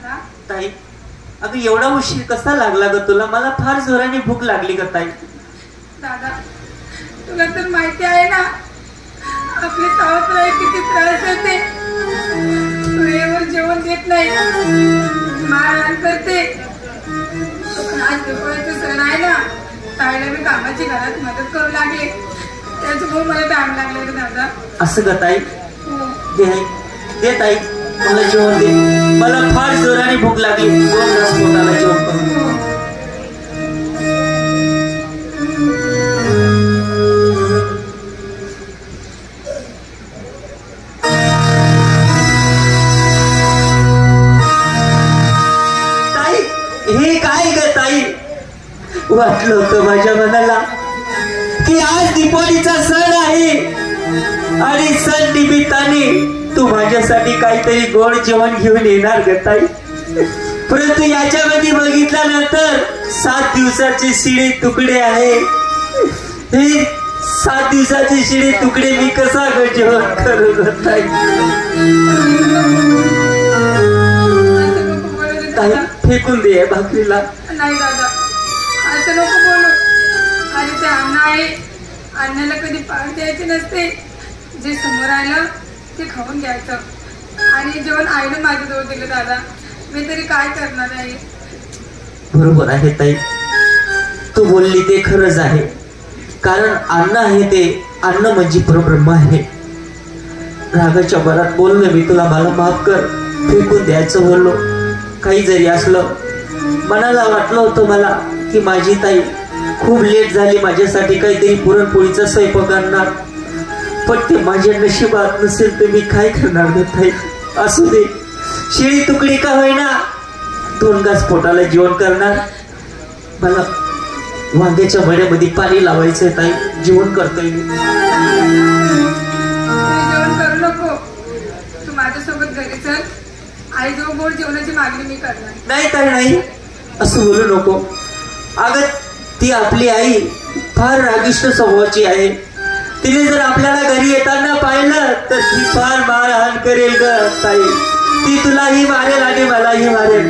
ताई, अगं एवढा उशीर कसा लागला ग तुला? मला फार जोराने भूक लागली ग ताई. दादा, तुला तर माहिती आहे ना आपली सावत्र किती त्रास देते. वेळेवर जेवण देत नाही, मारहाण करते. आज दुपारचं सण आहे ना, ताईला मी कामाची घरात मदत करू लागले, त्याच्यामुळे मला टाइम लागला रे दादा. असं ग ताई? दे ताई, मला जेवण दे. मला फार जोराने भूक लागली. पोटाला जेवण करून. ताई, हे काय ग ताई? वाटलं होतं माझ्या मनाला की आज दीपावलीचा सण आहे आणि सण निमित्ताने तू माझ्यासाठी काहीतरी गोड जेवण घेऊन येणार ग ताई. परंतु याच्यामध्ये बघितल्यानंतर 7 दिवसाचे शिळे तुकडे आहे. हे 7 दिवसाचे शिळे तुकडे मी कसा ग जेवण करू ग ताई? ताई, फेकून दे भाकरीला. नाही दादा, असं नको बोलू. आणि ते अन्न आहे, अन्नाला कधी पाठ द्यायचे नसते. जे समोर आलं ते खाऊन घ्यायचं. आणि जेवण आईनं माझ्याजवळ दिलं दादा, मी तरी काय करणार आहे? बरोबर आहे ताई, तू बोलली ते खरंच आहे. कारण अन्न आहे ते अन्न म्हणजे परब्रह्म आहे. रागाच्या भरात बोललो मी तुला, मला माफ कर. फेकून द्यायचं बोललो. काही जरी असलं, मनाला वाटलं होतं मला की माझी ताई खूप लेट झाली, माझ्यासाठी काहीतरी पुरणपोळीचा स्वयंपाक करणार. पण ते माझ्या नशिबात नसेल तर मी काय करणार ग ताई? असू दे, शिळी तुकडी का होईना 2 घास पोटाला जेवण करणार. मला वांग्याच्या भड्यामध्ये पाणी लावायचंय ताई, जेवण करतोय मी. जेवण करू नको, तू माझ्यासोबत घरी चल. आई जो गोड जेवणाची मागणी मी करणार. नाही ताई, नाही, असं बोलू नको. अगं ती आपली आई फार रागिष्ट स्वभावाची आहे. तिने जर आपल्याला घरी येताना पाहिलं तर ती फार मारहाण करेल ग ताई. ती तुलाही मारेल आणि मलाही मारेल.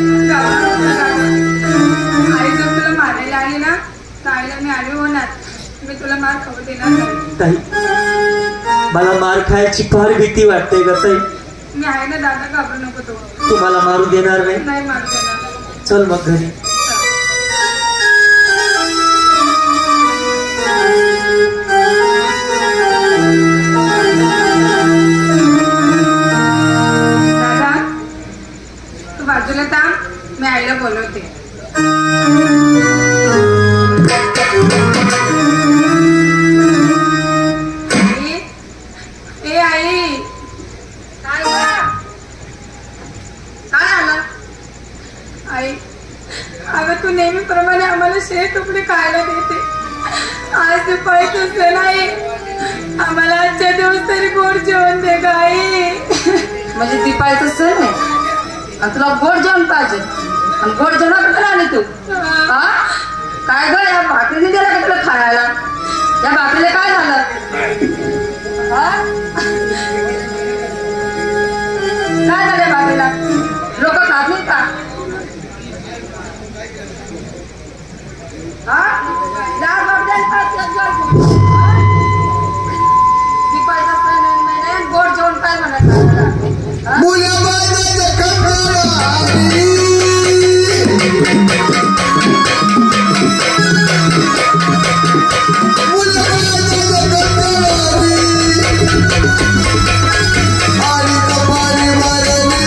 आई जर तुला मारायला आली ना, ताईला मी आली होणार. मी तुला मार खाऊ देणार नाही ताई. मला मार खायची फार भीती वाटते ग ताई. मी आहे ना दादा, घाबरू नको. तू मला मारू देणार नाही? नाही मारू देणार. चल मग घरी. दादा, तू बाजूला थांब, मी आईला बोलवते. ए आई, काय आलं? आई, अगं तू नेहमीप्रमाणे आम्हाला शिळे तुकडे खायला देते. आज ते पैसेच नाही, आम्हाला आजच्या दिवस तरी गोड जेवण दे ग आई. म्हणजे दिपाळीचं सण आहे आणि तुला गोड जेवण पाहिजे. आणि गोड जेवणाबद्दल आली तू? हा, काय ग, या भाकरीने दिला का तुला खायला? या भाकरीला काय झालं? काय झालं भाकरीला? लोक खात नाही का? दिपाळीचा सण आहे, गोड जेवण काय म्हणायचं? आणि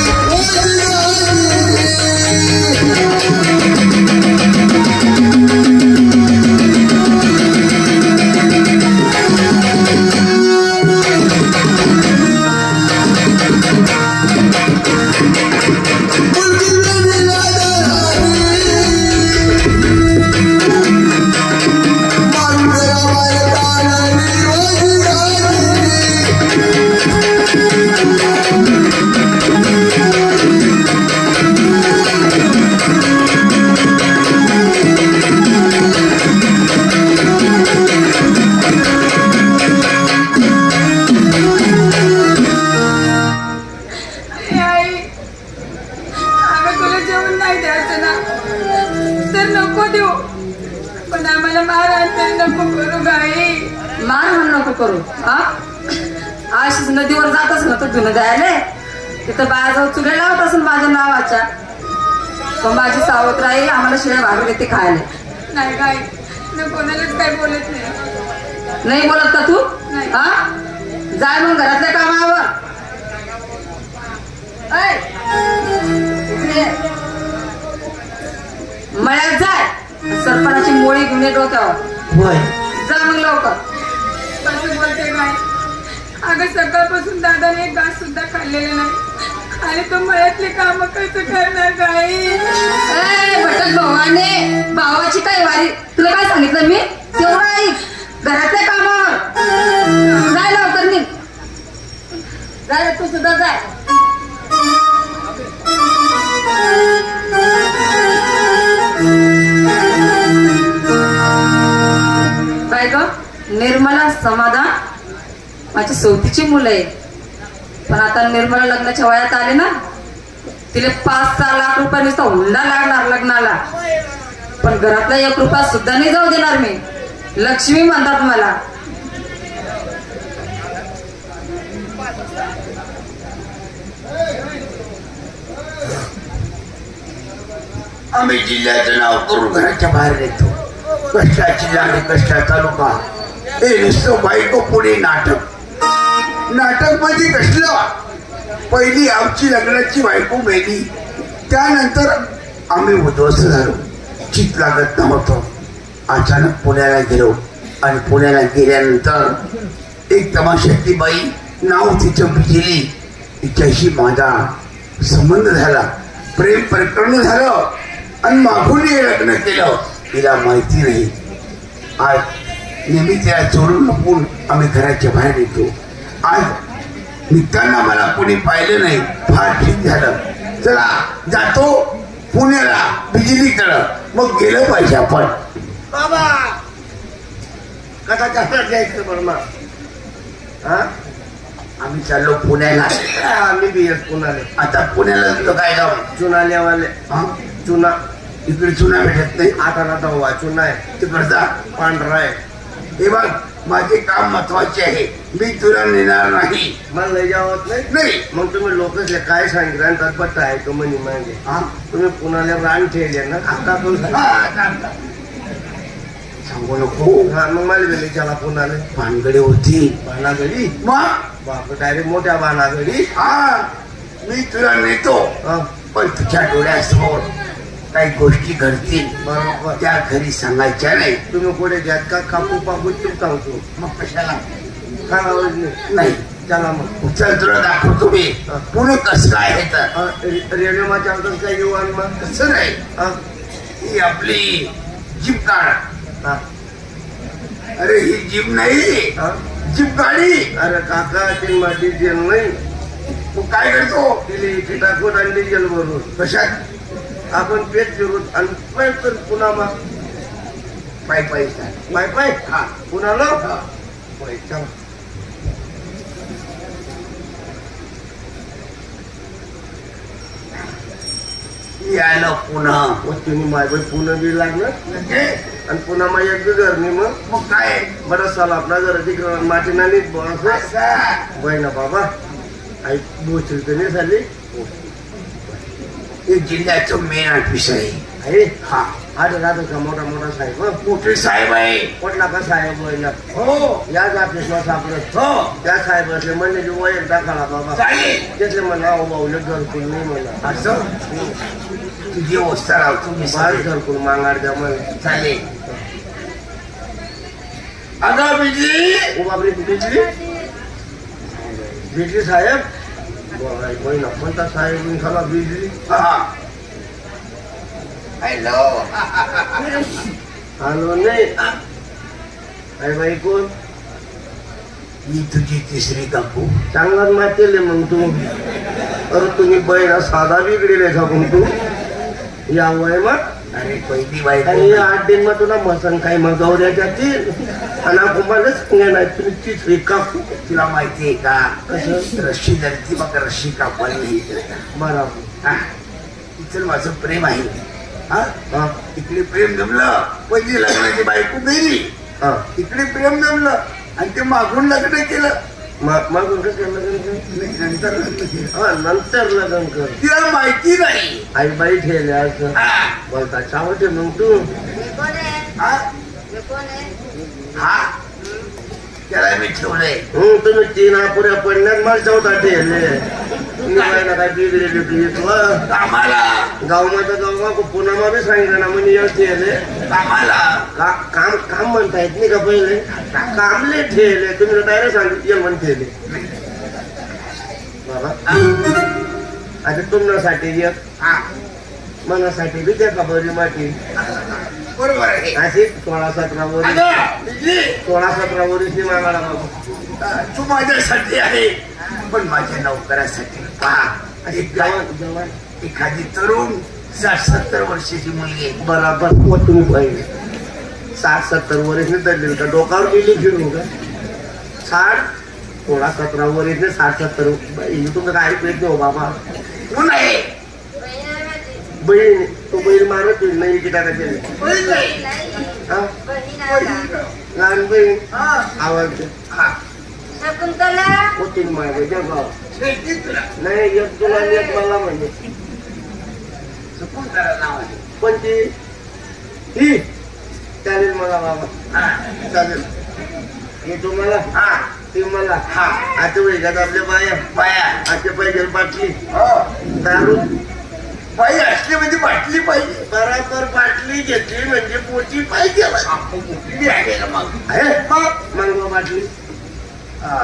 नको देऊ, पण आम्हाला मारहाण तरी नको करू गाई. मारहाण नको करू. हा अशीच नदीवर जातच ना तू धुणं द्यायला, तिथं बायाजवळ चुले लावत असेल माझ्या नावाच्या. पण माझी सावत्राई आम्हाला शिळ्या भाकरी देते खायला. नाही गाई, मी कोणालाच काही बोलत नाही. नाही बोलत का तू? नाही. हा जाय मग घरातल्या कामावर. ऐ, इकडे ये. मळ्यात जाय, सरपणाची मोळी घेऊन ये डोक्यावर. होय. जा मग लवकर. असं बोलते गाय. अगं सकाळपासून दादाने एक घास सुद्धा खाल्लेलं नाही, आणि तो मळ्यातले काम कसं करणार गाई? ए भटक भावाने, भावाची काय वारी? तुला काय सांगितलं मी? तेवढं ऐक. घरातल्या कामावर जाय लवकर. निघ, जाय तू सुद्धा जाय. बाय ग, निर्मला समाधान माझी सोबतीची मुलं आहे. पण आता निर्मला लग्नाच्या वयात आले ना, तिला 5-6 लाख रुपये नुसता हुंडा लागणार लग्नाला. पण घरातला 1 रुपया सुद्धा नाही जाऊ देणार मी. लक्ष्मी म्हणतात मला. आम्ही जिल्ह्याचं नाव करून घराच्या बाहेर येतो. कष्टाची जाणे कष्टा तालुका हे नुसतं बायको पुढे नाटक. नाटक म्हणजे कसलं? पहिली आमची लग्नाची बायको मेली, त्यानंतर आम्ही उद्ध्वस्त झालो. चित लागत नव्हतं. अचानक पुण्याला गेलो, आणि पुण्याला गेल्यानंतर एक तमाशातली बाई, नाव तिचं बिजली, तिच्याशी माझा संबंध झाला. प्रेम प्रकरण झालं, आणि मागून हे लग्न केलं. तिला माहिती नाही. आज नेहमी तिला चोरून लपून आम्ही घराच्या बाहेर येतो. आज निघताना मला कोणी पाहिलं नाही. फार ठीक झालं. चला जातो पुण्याला बिजलीकडं. मग गेलं पाहिजे आपण. बाबा कसा कसा जायचं बर्मा? हा आम्ही चाललो पुण्याला. आम्ही बी येत पुण्याले. आता पुण्याला काय जाऊ? चुनाल्यावाले. हा? चुना इकडे चुना भेटत नाही. आता हवा चुना आहे, तिकडचा पांढरा आहे. हे बघ, माझे काम महत्वाचे आहे. मी तुला नेणार नाही. मला लय जावत नाही. नाही. मग तुम्ही लोकसले काय सांगितलं आणि तत्पट्टा आहे का म्हणे मागे? हा? तुम्ही पुण्याला रान ठेवले ना, आता पण सांगू नको. हा मग मला गेले चला पुण्याला. भानगडी होती. बाणागडी? मग बाप डायरेक्ट मोठ्या बाणागडी. हा, मी तुला नेतो. हा पण तुझ्या डोळ्यासमोर काही गोष्टी घडतील, बरोबर. त्या घरी सांगायच्या नाही. तुम्ही पुढे घ्यात का कापू पापू तू सांगतो. मग कशाला? काय आवाज नाही. नाही. चला मग चल तुला दाखवतो मी पुणे कसं काय आहे तर. रेडिओ मध्ये आमचं काय येऊ आणि मग कसं नाही. हा ही आपली जीप काढ. हा अरे ही जीप नाही, हा. जीप गाडी. अरे काका ते माझी जेल नाही. तू काय करतो? तिला इथे टाकून आणि डिझेल भरून कशात? आपण पेट फिरून आणि पण पुन्हा मग पाय पैसा. पाय पाय हा पुन्हा लो हा. पैसा. यायला पुन्हा तुम्ही माझं पुन्हा बी लागलं म्हणजे आणि पुन्हा माझ्या बी घर नाही. मग काय बरं साल आपला घर तिकडं माती नानीच बस असं? बहिणा बाबा आई बोचरी तर नाही झाली. हे जिल्ह्याचं मेन ऑफिस आहे. आहे हा, आज राहतो का मोठा मोठा साहेब? मोठे साहेब आहे. कुठला का साहेब बहिणा? हो याच ऑफिसला सापडत. हो त्या साहेब असले म्हणजे वय टाकाला बाबा. चालेल. त्यातले म्हणा बाहुले घरकुल नाही म्हणा. असं तुझी अवस्था लावतो मी बाहेर सगळे. घरकुल मागाड द्या मला. चालेल. अगं बिजली. ओ बापरे भेटली भेटली साहेब. बहिणा कोणता साहेब झाला बिजली? हा. हॅलो. आलो नाही. आई बाई कोण? मी तुझी तिसरी काकू. चांगलाच मातेले मग तू. अरे तुम्ही बहिणा साधा बिघडेल का मग तू? या वय मग अरे पहिली आणि बायको. 8 दिन मग तुला मसन काही मग गौऱ्या जातील आणि आपणच सांगा नाही तुम्ही तिसरी काकू. तुला माहितीये का? कसं? रशी धरती मग रशी कापायला नाही. बरोबर. तिचं माझं प्रेम आहे. हा हा इकडे प्रेम जमलं पहिली लग्नाची बायको गेली हा इकडे प्रेम जमलं आणि ते मागून लग्न केलं मागून कसं लग्न कर नंतर लग्न केलं हा नंतर लग्न कर तिला माहिती नाही आई बाई ठेवले असं हा बोलता चावते मग तू हा हा त्याला मी ठेवलंय तुम्ही 3 अपुऱ्या पडण्यात मला चौथा ठेवले तुम्ही बायला काय बिघडले तुला कामाला गावमध्ये गाव पुन्हा बी सांगितलं ना म्हणजे या ठेवले कामाला काम काम म्हणता येत नाही का पहिले कामले ठेवले तुम्ही डायरेक्ट सांगितलं म्हणून ठेवले बाबा आता तुमच्यासाठी एक हा मनासाठी बी त्या खबरी माती बरोबर आहे अशी 16-17 वर्ष अगं, बिजली, 16-17 वर्षी मागायला बाबा तू माझ्यासाठी आहे पण माझ्या नोकरासाठी पहा जवान एखादी तरुण 60-70 वर्षाची मुलगी बराबर मग तुम्ही पाहिजे 60-70 वर्षने दरली का डोकावर गेली फिरून का 16-17 वर्षने 60-70 तुमचं काय ऐकू हो बाबा कोण आहे बहीण तो बैल मारत नाही की टाकायचे कोणी नाही. लहान बहीण हा, आवडते हा. होती माझ्या गाव शेती तुला नाही एक तुला आणि एक मला म्हणजे चुकून त्याला नाव आहे. पण ती ही चालेल मला बाबा हा, चालेल हे तुम्हाला हा, ती मला हा. आता वेगात आपल्या बाया बाया आता पाहिजे बाटली हो दारू बाई असली म्हणजे बाटली पाहिजे बराबर बाटली घेतली म्हणजे पोची पाहिजे कुठली आहे का मग आहे मग बाटली हा.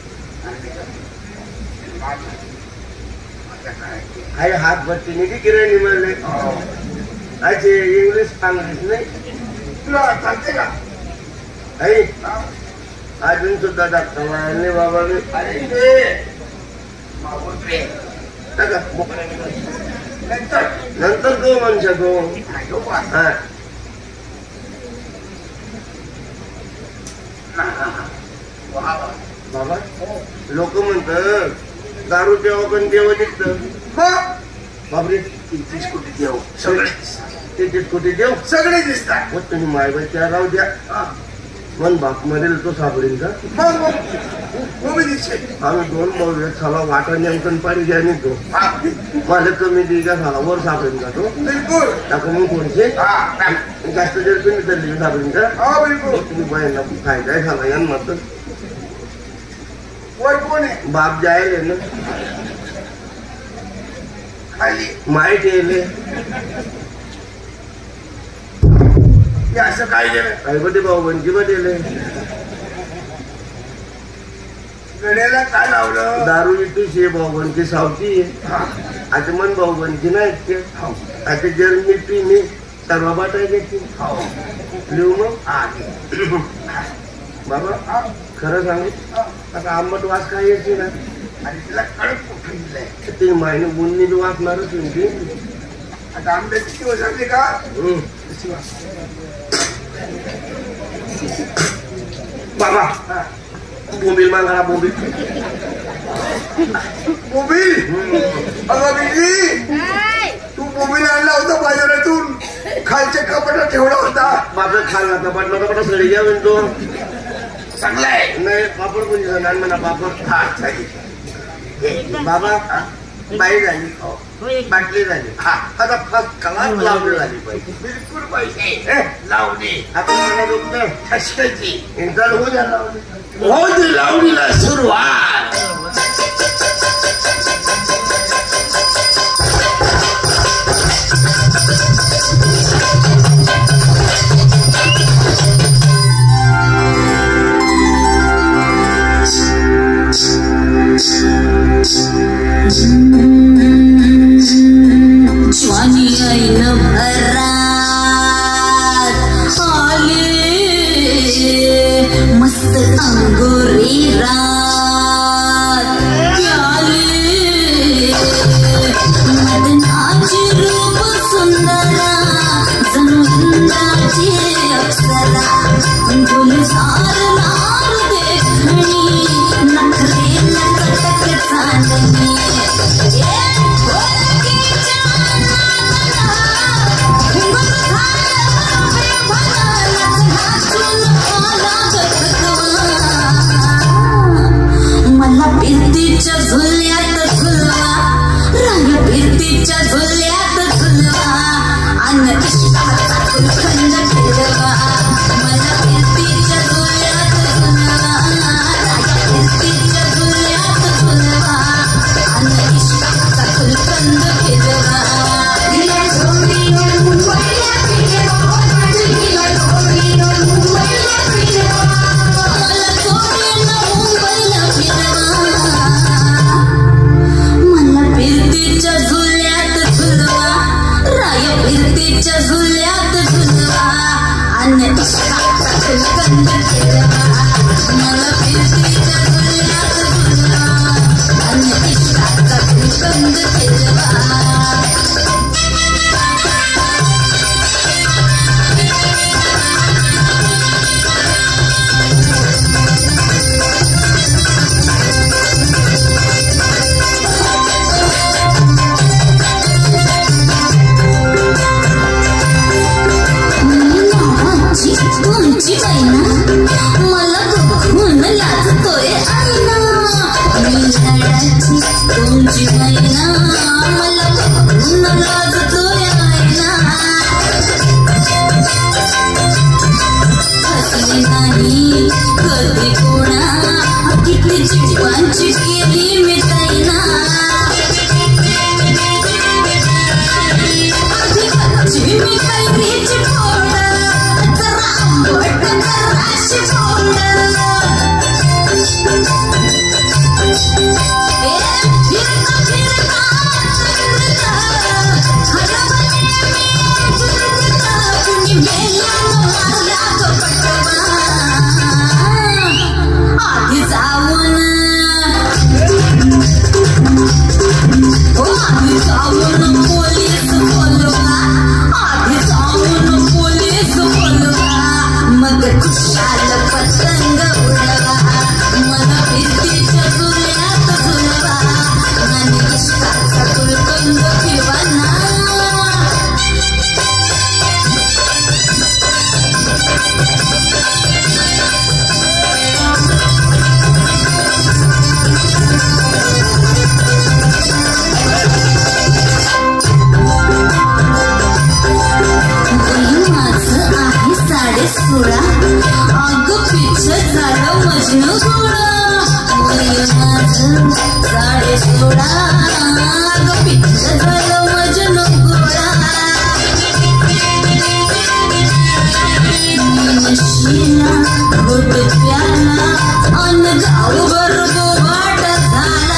आहे हात भट्टीने की किराणी म्हणले हो. असे इंग्लिश सांगितलं नाही तुला चालते का आहे अजून सुद्धा दाखवा नाही बाबा मी अरे ते मागून रे. टाका नंतर नंतर तो मनुष्य तो नाही बा. हा वा, वा. बाबा लोक म्हणतात दारू प्यावं पण देव दिसत मग बापरे 30 कोटी देऊ सगळे ते कुठे देव सगळे दिसतात मग तुम्ही मायबाई त्या राहू द्या हा. मन बाप मरेल तो सापडेल का मग उभी दिसेल आम्ही 2 भाऊ साला वाटा नेमकन पाणी घ्या निघतो हा. मला कमी दे का साला वर सापडेल का तो बिलकुल टाकू मग कोणते हा. जास्त जर तुम्ही धरली सापडेल का हा बिलकुल तुम्ही बायांना काय काय झाला यान म्हणतात वर कोण आहे बाप जायले ना खाली माहीत येले हे असं काय केलं काय बटे भाऊ बनकी बटेले गड्याला काय लावलं दारू इतू शे भाऊ बनकी सावती हा. आता मन भाऊ बनकी नाहीत ते हो. आता जर मी पिणे सर्व बाटाय घेते हो. लिहू मग हा. बाबा हा. खरं सांगू आता आंबट वास काय येते ना आणि तिला कडक कुठून दिलंय ते महिने बुंदी वाचणारच तुमची आता आंब्याची दिवस झाले का बाबा बोंबील मांगळा बोंबील मोबाईल अगं बिजली तू मोबाईल आणला होता बाजारातून खालच्या कपाटात ठेवला होता बापरे खाल्ला कपाट सडी घ्या म्हणतो चांगला आहे नाही पापड पण जाणार म्हणा पापड हा चालेल बाबा बाई झाली बाटली झाली हा. आता फक्त कला लावली झाली पाहिजे बिलकुल पैसे लावणी आता मला दुखतं ठसकायची इंटर होऊ द्या लावली हो दे लावणीला सुरुवात स्वानी ऐन भरात आले मस्त अंगोरी रात अन्य इश्काचा गुलकंद फिरवा मला फिरतीच्या गुल्यात गुलवा अन्य इश्काचा गुलकंद फिरवा तुमची बहिणा मला बघून लाजतोय आईना मी झाडाची तुमची बहिणा मला बघून लाजतोय आईना हसले नाही कधी कोणा किती जीवांची केली मी ताईना मी कैरीची फोड आधी जाऊन पोलीस बोलवा आधी जाऊन पोलीस बोलवा मग खुशाल पतंग उडवा मला फिरतीच्या झुल्यात झुलवा आणि इश्काचा गुलकंद फिरवा ना सोळा अग पिच्छ झालं मजनू गोळा माझं 16.5 अग पिच्छ झालं मजनू गोळा नशीला घोट प्याला अन गावभर बोबाट झाला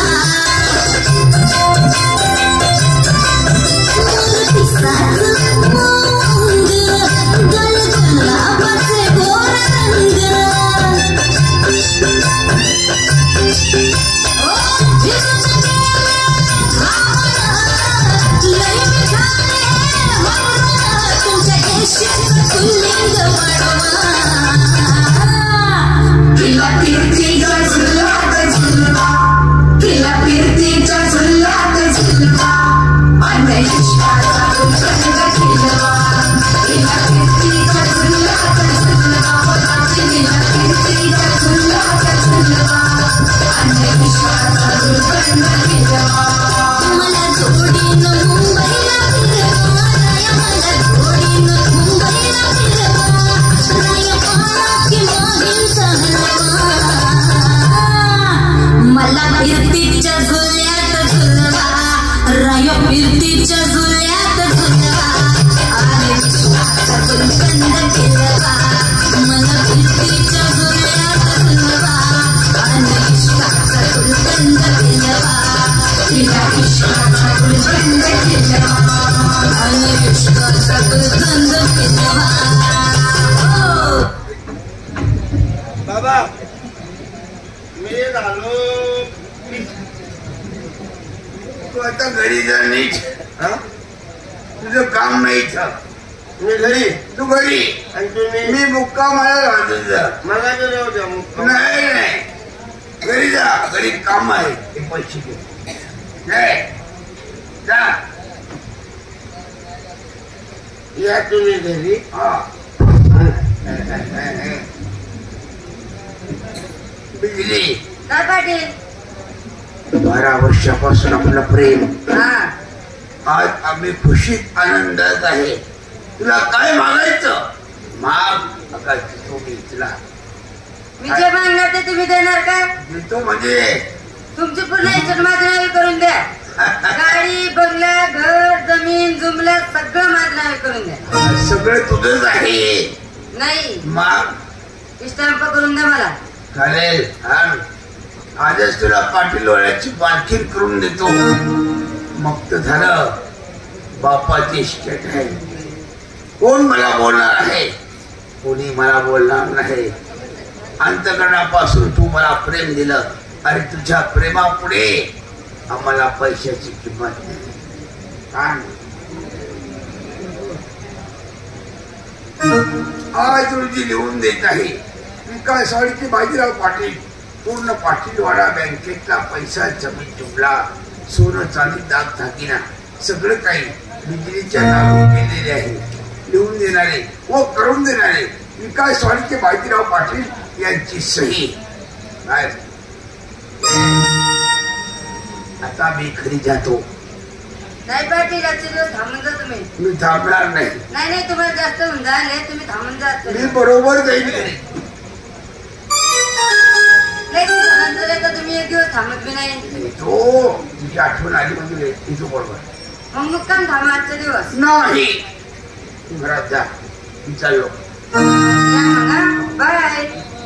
बाबा मी झालो तू आता घरी जा नीट तुझं काम नाही मी घरी तू घरी आणि तुम्ही मी मुक्का मला मला नाही नाही घरी जा घरी काम आहे ते पैसे घे जा या तुम्ही घरी बिजली काय पाटील 12 वर्षापासून आपलं प्रेम आज आम्ही खुशीत आनंदात आहे तुला काय मागायचं माग आकाशची थोडी तुला मी जे मागणार ते तुम्ही देणार का देतो म्हणजे तुमची पूर्ण इज्जत माझ्या नावे करून द्या गाडी बंगला घर जमीन जुमला सगळं माझ्या नावे करून द्या सगळं तुझंच आहे नाही मग स्टॅम्प करून द्या मला चालेल आजच तुला पाटील वळ्याची बांधकीर करून देतो मग तर झालं बापाची स्टेट आहे कोण मला बोलणार आहे कोणी मला बोलणार नाही. अंतकरणापासून तू मला प्रेम दिलं आणि तुझ्या प्रेमापुढे आम्हाला पैशाची किंमत नाही. आज रोजी लिहून देत आहे विकास वाडीचे बाजीराव पाटील पूर्ण पाटीलवाडा बँकेतला पैसा जमीन जुमला सोनं चांदी दाग दागिना सगळं काही बिजलीच्या नावावर केलेले आहे. लिहून देणारे व करून देणारे विकास वाडीचे बाजीराव पाटील यांची सही. आता मी घरी जातो. नाही पाटील आजचे दिवस थांबून जा तुम्ही. मी थांबणार नाही. नाही तुम्हाला जास्त होऊन जाईल तुम्ही थांबून जा. मी बरोबर जाईल घरी. तर तुम्ही एक दिवस थांबत बी नाही. तो तुझी आठवण आली म्हणजे तुझं बरोबर. मग मुक्काम थांबा आजचा दिवस. नाही घरात जा. मी चाललो. बाय.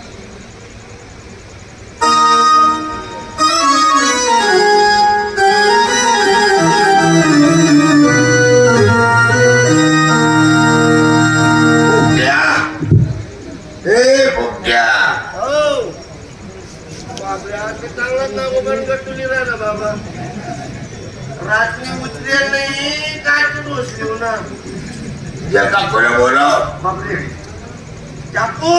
रात्री उतरे नाही काय तू बसली ना. या काकूला बोलो. काकू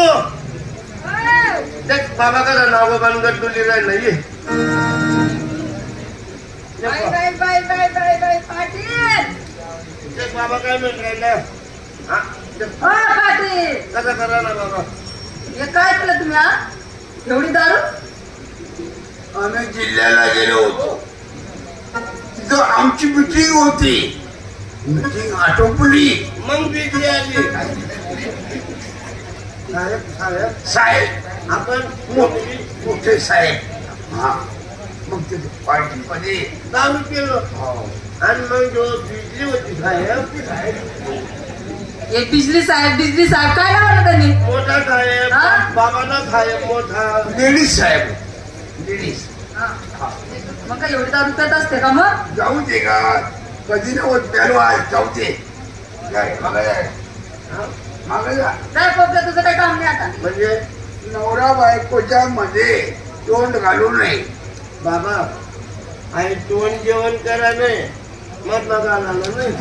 देख बाबा का नाव बनगट तुली राह नाही. देख बाबा काय मिळत राहिला. पाटील कसं करा ना बाबा. हे काय केलं तुम्ही हा एवढी दारू. आम्ही जिल्ह्याला गेलो होतो. तिथं आमची मिटिंग होती. मिटिंग आटोपली. मग बिजली आली. साहेब साहेब साहेब आपण मोठे साहेब. हा मग ते पार्टीमध्ये दारू केलो आणि मग जो बिजली होती साहेब हे बिजली साहेब काय लावलं त्यांनी. मोठा साहेब हा? बाबाला साहेब मोठा लेडीज साहेब. लेडीज मग काय एवढी दारू करत असते का मग. जाऊ दे का कधी नव्हत प्यालो आज. जाऊ दे मागे जा. काय पोपल्या तुझं काही काम नाही आता. म्हणजे नवरा बायकोच्या मध्ये तोंड घालू नये. बाबा आणि दोन जेवण करा नाही मग बघा आलं नाही.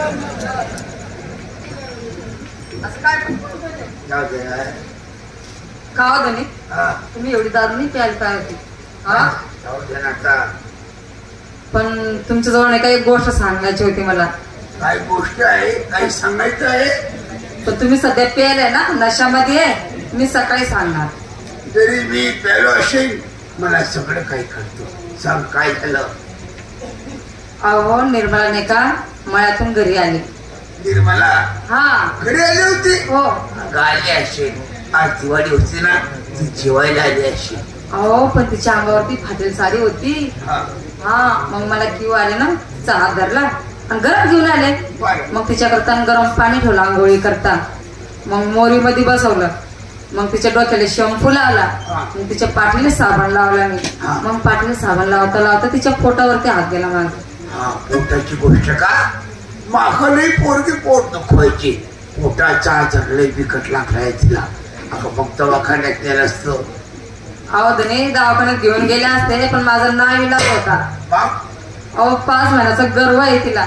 असं काय जाऊ दे. का हो धनी हा तुम्ही एवढी दारू नाही प्यायला काय होती. हा जाऊ दे ना आता. पण तुमच्याजवळ नाही काही गोष्ट सांगायची होती मला. काय गोष्ट आहे काही सांगायचं आहे. पण तुम्ही सध्या प्यायलाय ना नशामध्ये. मी सकाळी सांगणार. जरी मी प्यालो असेल मला सगळं काही कळतो. सांग काय झालं. अहो निर्मला नाही का मळ्यातून घरी आली. निर्मला हा घरी आली होती. हो आली असेल. आज दिवाळी होती ना ती जेवायला आली असेल. अहो पण तिच्या अंगावरती फाटेल साडी होती. हा मग मला किव आले ना चहा धरला आणि गरम घेऊन आले. मग तिच्याकरता गरम पाणी ठेवलं आंघोळी करता. मग मोरी मध्ये बसवलं. मग तिच्या डोक्याला शॅम्पू लावला. मग तिच्या पाठीने साबण लावला मी. मग पाठीने साबण लावता लावता तिच्या पोटावरती हात गेला माझा. हा पोटाची गोष्ट का. मागलही पोरगी पोट दुखवायची. पोटाचा आजार लय बिकट लागलाय तिला. अगं मग दवाखान्यात नेलं असतं. अहो धनी दवाखान्यात घेऊन गेले असते पण माझा नाव इलाज होता. अहो 5 महिन्याचा गर्व आहे तिला.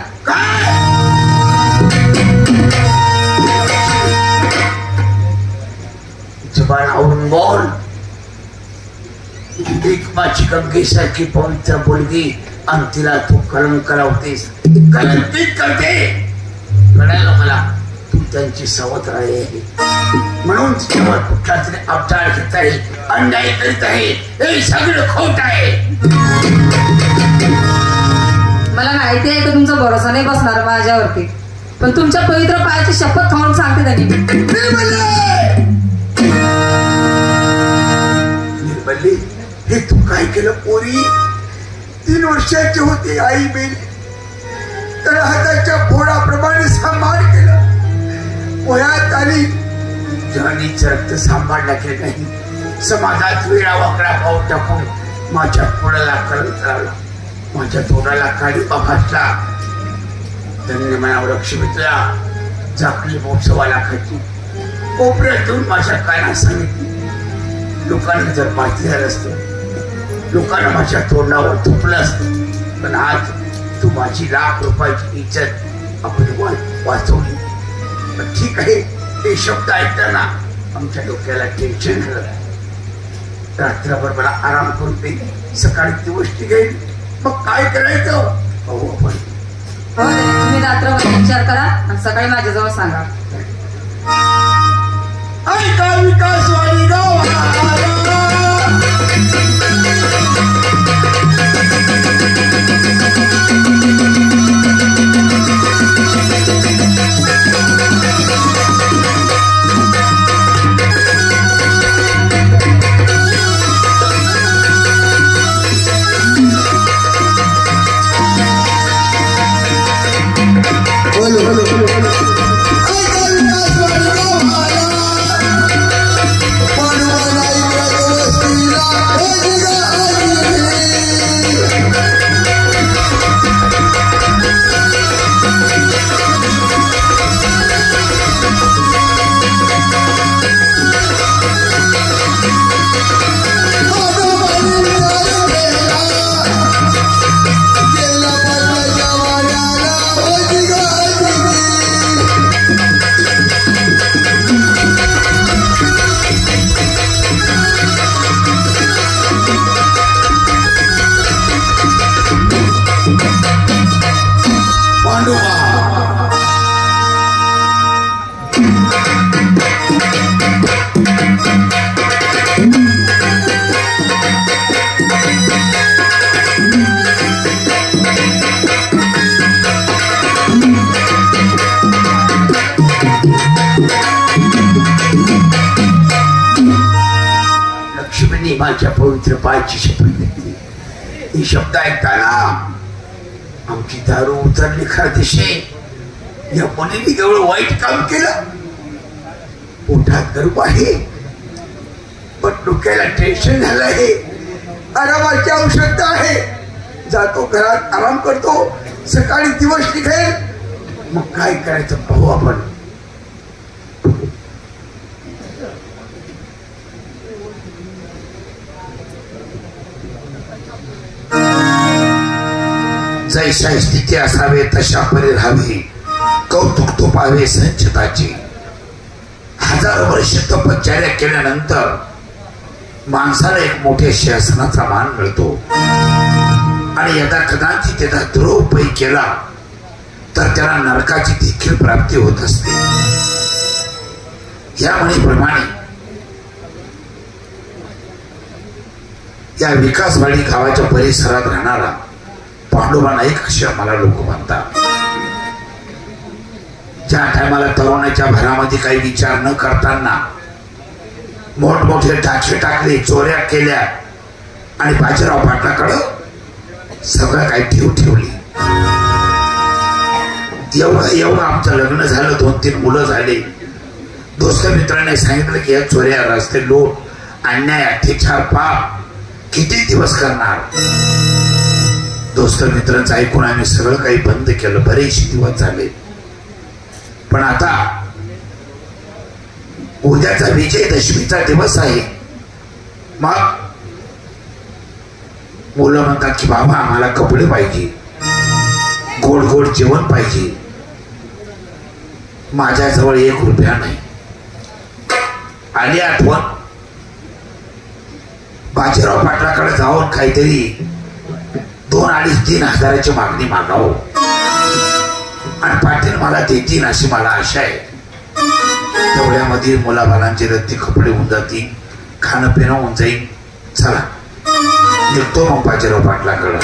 जबान आवरून बोल. एक माझी गंगेसारखी पवित्र मुलगी आणि तिला तू कलंक लावतेस. कलंकित करते. कळालं मला तू त्यांची सावत्र आहे म्हणून तिच्यावर कुठला तरी अवतार घेत आहे. अन्याय करीत आहे. हे सगळं खोट आहे. मला माहिती आहे की तुमचा भरोसा नाही बसणार माझ्यावरती. पण तुमच्या पवित्र पायाची शपथ खाऊन सांगते त्यांनी. निर्मली हे तू काय केलं पोरी. 3 वर्षाची होती आई बेली. तर हाताच्या फोडाप्रमाणे सांभाळ केलं. वयात आली जहानीचं रक्त सांभाळला की नाही. समाजात वेळा वाकडा पाऊल टाकून माझ्या पोडाला कलंक लावला. माझ्या तोंडाला काळीपा फासला. त्यांनी मला लक्ष्मीतला झाकली 1.25 लाखाची. कोपऱ्यातून माझ्या कानात सांगितली. लोकांना जर माहिती झालं असतं, लोकांना माझ्या तोंडावर थुकलं असतं, पण आज तू माझी लाख रुपयाची इज्जत आपण वाचवली. पण ठीक आहे, ते शब्द ऐकताना आमच्या डोक्याला टेन्शन झालं. रात्रभर मला आराम करून दे, सकाळी ती गोष्टी घेईल. मग काय करायचं पाहू आपण. तुम्ही रात्रभर विचार करा आणि सकाळी माझ्याजवळ सांगा. ऐका विकासवाडी गावाला माझ्या पवित्र पायाची शपथ घेतली. ही शब्द ऐकताना आमची दारू उतरली. खारदेशे, या मुलीने एवढं वाईट काम केलं. पोटात गर्भ आहे, पण डोक्याला टेन्शन झालं आहे. आरामाची आवश्यकता आहे. जातो घरात, आराम करतो, सकाळी दिवस निघेल. मग काय करायचं पाहू आपण. जैसा स्थिती असावे तशा परी राहावी. कौतुक तो पाहावे संचिताची. 1000 वर्ष तपश्चर्या केल्यानंतर माणसाला एक मोठ्या शासनाचा मान मिळतो. आणि यदा कदाचित त्याचा द्रोह केला तर त्याला नरकाची देखील प्राप्ती होत असते. या म्हणीप्रमाणे या विकासवाडी गावाच्या परिसरात राहणारा पांडुबा नाईक असे मला लोक म्हणतात. ज्या टायमाला तरुणाच्या भरामध्ये काही विचार न करताना मोठमोठे टाके टाकले, चोऱ्या केल्या आणि बाजीराव पाटलाकडं सगळं काही ठेवली. एवढं आमचं लग्न झालं, 2-3 मुलं झाले. दोस्त मित्रांनी सांगितलं की या चोऱ्या, रस्ते लूट, अन्याय, अत्याचार, पाप किती दिवस करणार. दोस्त मित्रांचं ऐकून आम्ही सगळं काही बंद केलं. बरेचसे दिवस झाले. पण आता उद्याचा विजयदशमीचा दिवस आहे. मग मुलं म्हणतात की बाबा आम्हाला कपडे पाहिजे, गोड गोड जेवण पाहिजे. माझ्याजवळ 1 रुपया नाही. आली आठवण, बाजीराव पाटलाकडे जाऊन काहीतरी 2-2.5-3 हजाराची मागणी मागावं आणि पाटील मला देतील अशी मला आशा आहे. तेवढ्यामध्ये मुलाबालांचे रद्दी कपडे होऊन जातील, खाणं पिणं होऊन जाईल. चला निघतो मग बाजीराव पाटलाकडं.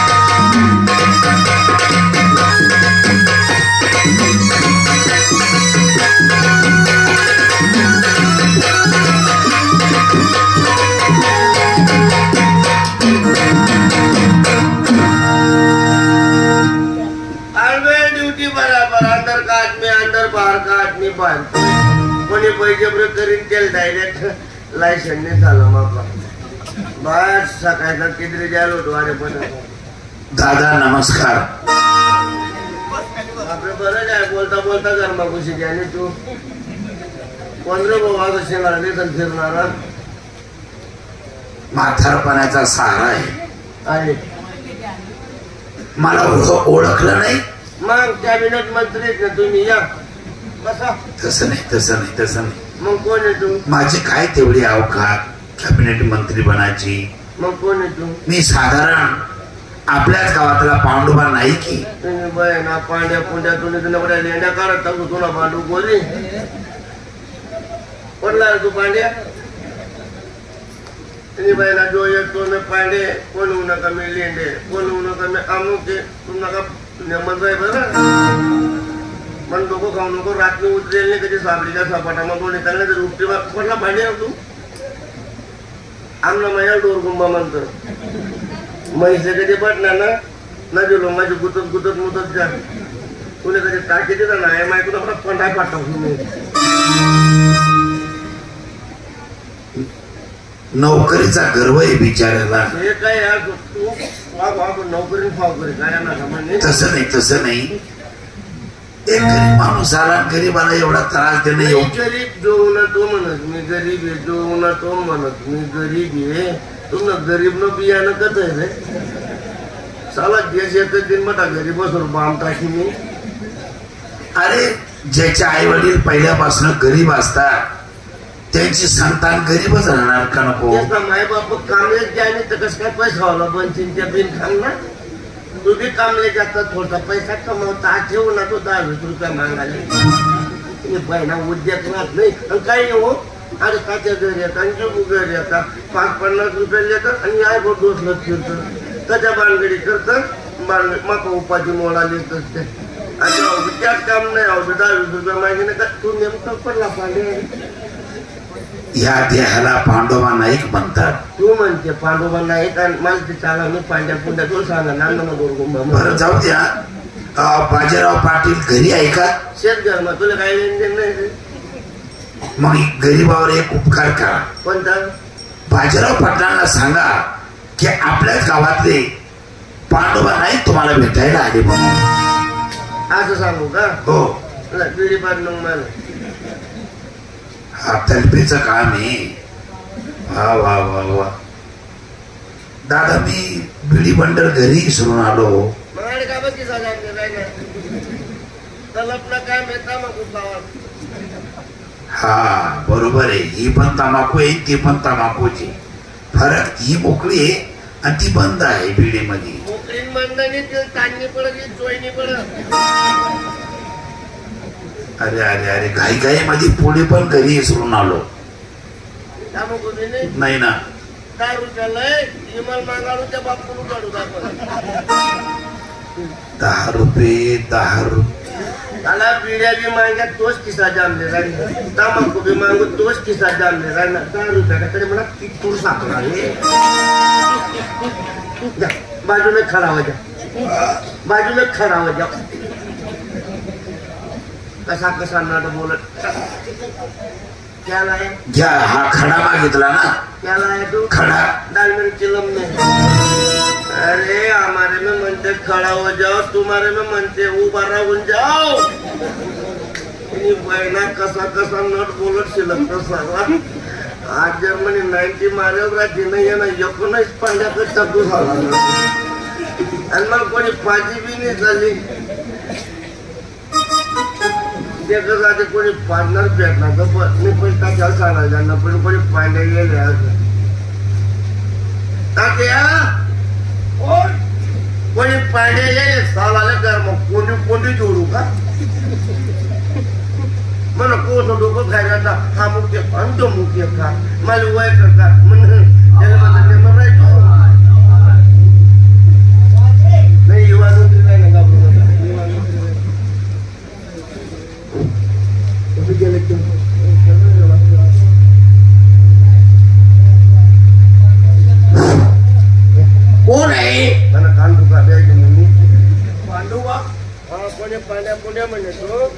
कोणी पैसे ब्रेक करीन तेल डायरेक्ट लायसन्स झालं. मग बस सकाळचा किती जायला होतो. अरे पण दादा नमस्कार. आपलं बरं आहे, बोलता बोलता गरमा खुशी आणि तू पंधरा भाऊ असं शेंगाला देतात फिरणारा म्हातारपणाचा सहारा आहे. मला ओळखलं नाही. मग कॅबिनेट मंत्री आहेत ना तुम्ही, या बसा. तसं नाही. मग कोण आहे तू? माझी काय तेवढी अवकात कॅबिनेट मंत्री बनायची. मग कोण आहे तू? मी साधारण आपल्याच गावातला पांडुबा नाही की. तुम्ही बाय ना पांड्या पुंड्या तुम्ही तुला लेंड्या काढत टाकू तुला पांडू बोली पडला तू पांड्या. तुम्ही बाय ना जो येतो मी पांडे कोण होऊ नका मी लेंडे कोण होऊ नका मी अमुक तू नका नेमत आहे बरं. पण डोकं खाऊ नको. रात्री उतरेल नाही कधी साबरीच्या सपाटा मग कोणी चालले तर उपटी पडला पांड्या तू. आमना माझ्या डोरगुंबा म्हणतो म्हैसे कधी पडणार ना गेलो माझी गुतत मुतत जा. तुला कधी टाकी देता ना माहिती तुला पंढा पाठव तुम्ही. नोकरीचा गर्व आहे बिचारायला. हे काय यार तू नोकरी फाव करी काय ना. तसं नाही. एक गरीब माणूस आला गरीबाला एवढा त्रास देणं योग्य. गरीब जो ना तो म्हणत मी गरीब आहे जो ना तो म्हणत मी गरीब आहे. तुमनं गरीब न बियाणं कत आहे रे. साला देश येत दिन मोठा गरीब बसून बाम टाकी मी. अरे ज्याचे आई वडील पहिल्यापासून गरीब असतात त्यांची संतान गरीबच राहणार का नको. माय बाप कामले आणि तर कसं काय पैसा व्हायला बनशील त्या बिन खाल ना. तू बी कामले जातात थोडसा पैसा कमवता ठेवू ना तो 10-20 रुपये मागायला. तुम्ही बहिणा उद्योग राहत नाही आणि काही हो. अरे काच्या घरी येतात आणि जो घरी येतात 5-50 रुपये येतात आणि आय गोट डोसलत फिरतं त्याच्या बांधगडी करतात मका उपाधी मोडाला येत असते. आणि त्याच काम नाही आवडत 10-20 रुपये मागे का तू नेमकं पडला पाहिजे. या देहाला पांडुबा नाईक म्हणतात. तू म्हणते पांडुबा नाईक आणि मला ते चाला मी पांड्या पुंड्या तो सांगा नांदना गोरगुंबा. बरं जाऊ द्या. बाजीराव पाटील घरी आहे का? शेतघर मग तुला काही लेनदेन नाही. मग गरीबावर एक उपकार करा. कोणता? बाजीराव पाटलांना सांगा की आपल्याच गावातले पांडुबा नाईक तुम्हाला भेटायला आले म्हणून. असं सांगू का? हो. पिढी पाड मग मला हा तलपीचं काम आहे. वा वा वा वा. दादा मी बिडी बंडल घरी विसरून आलो. मग का बघ किसा जाते तलपला काय मिळता मग. हा बरोबर आहे. ही पण तंबाखू आहे ती पण तंबाखूची. फरक ही मोकळी आहे आणि ती बंद आहे बिडी मध्ये. मोकळी बंद नाही ते ताणणी पडत चोयनी पडत. अरे घाई मध्ये पुढे पण घरी विसरून आलो. नाही ना. 10 रुपयाला इमाल मागाडू त्या बापून काढू आपण. 10 रुपये त्याला पिढ्या बी मागा तोच किस्सा जामले राहिला. तंबाखू बी मागू तोच किस्सा जामले राहिला. 10 रुपया तरी मला कितूर सापडा बाजू में खड़ा हो जा. कसा नाटक बोलत क्या लाया? घ्या. हा खडा मागितला ना. क्या लाया तू? खडा. दाल मिर्ची लम्बे. अरे हमारे में मनते खड़ा हो जाओ तुम्हारे में मनते उभा राहून जाओ. बहिणा कसा नट बोलत शिलक सारा. आज जर्मनी 90 मारेल राहते नाही ना 19 पांड्याकडे टाकू झाला. आणि मग कोणी पाजी बी नाही झाली. ते कोणी पार्टनर भेटला तर मी पण त्याच्या सांगायला पण कोणी पांड्या गेले कोणी पांड्या गेले सालाला कर मग कोणी जोडू का मला कोण डोकं खायला हा मुख्य आणि तो मुख्य का मला वय करता नाही युवा नोकरी नाही ना घाबरू कोण आहे? मला कान दुखा द्यायचे मी पांडुबा. हा कोणी पांड्या पुण्या म्हणे तो.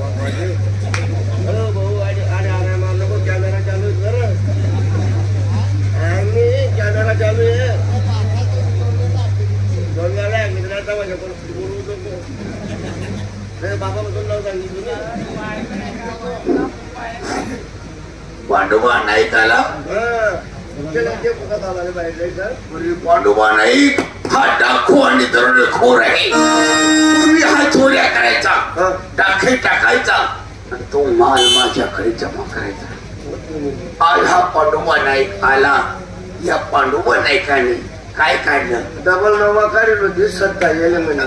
भाऊ आणि नको कॅमेरा चालू कर. पांडुबा नाईक आला. पांडुबा नाईक हा डाकू आणि दरोडेखोर आहे. पूर्वी हा चोऱ्या करायचा, डाके टाकायचा आणि तो माल माझ्याकडे जमा करायचा. आज हा पांडुबा नाईक आला. या पांडुबा नाईकाने काय काढलं? डबल नवा काढलो दिसत काय गेले म्हणे.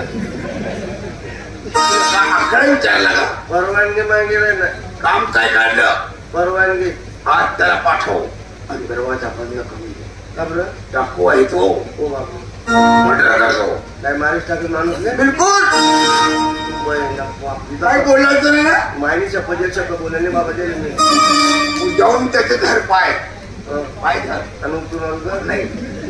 आकडा विचारला का? परवानगी मागितली ना. काम काय काढलं? परवानगी. आज त्याला पाठव आणि दरवाजा बंद करून दे. का बरं? डाकू आहे तो. हो बाबा. मर्डर करतो. काय माणूस टाकून माणूस नाही. बिलकुल. काय बोलायचं ना? मायनीच्या पजेच्या बोलले बाबा ते मी. तू जाऊन त्याचे धर पाय. पाय धर. आणि तू नाही.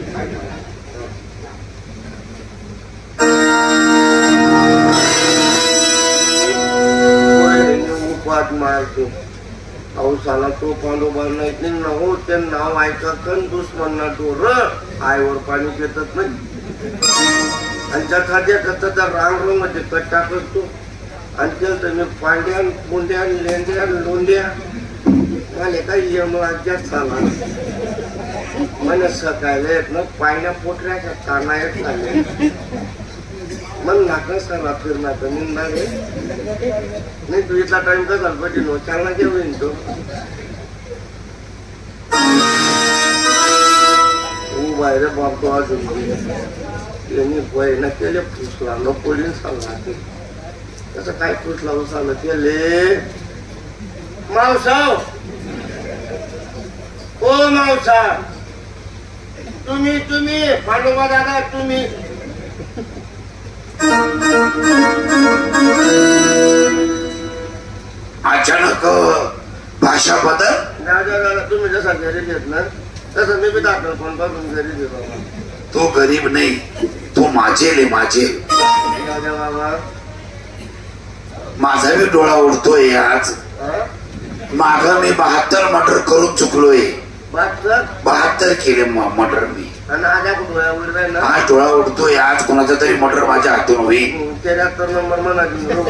उपात मारतो. पाऊसाला तो पांडुबा नाईक नाही हो. ते नाव ऐकत दुश्मन डोर आईवर पाणी घेतात नाही. आणि त्या खाद्या करता त्या रांग मध्ये कट टाकत तो. आणि केलं मी पांड्या मुंड्या लेंड्या लोंड्या मला काही यमराज्यात चालला. मन सकाळला येत ना पायण्या पोटऱ्याच्या ताना येत चालले. मन नाका सला फिरणार तर निघणार नाही. तू इथला टाइम का झाला पाहिजे नो चालना घेऊन तो. बाहेर बाबतो अजून यांनी बहिणा केले फुसला न पोलीन सांगला. तसं काय फुसला सांगलं केले. मावसाव ओ मावसा तुम्ही पांडुबा दादा तुम्ही. अचानक भाषा बदल. दादा तुम्ही जसा घरी घेत ना तसं मी बी दाखल पण बघून घरी घे बाबा. तो गरीब नाही, तो माझेल आहे. माझेल बाबा. माझा बी डोळा उडतोय. आज माग मी 72 मर्डर करून चुकलोय. 72 केले मर्डर मी. आज डोळा उडतोय. आज कोणाचा तरी मर्डर माझ्या हातून होईल. 73 नंबर म्हणा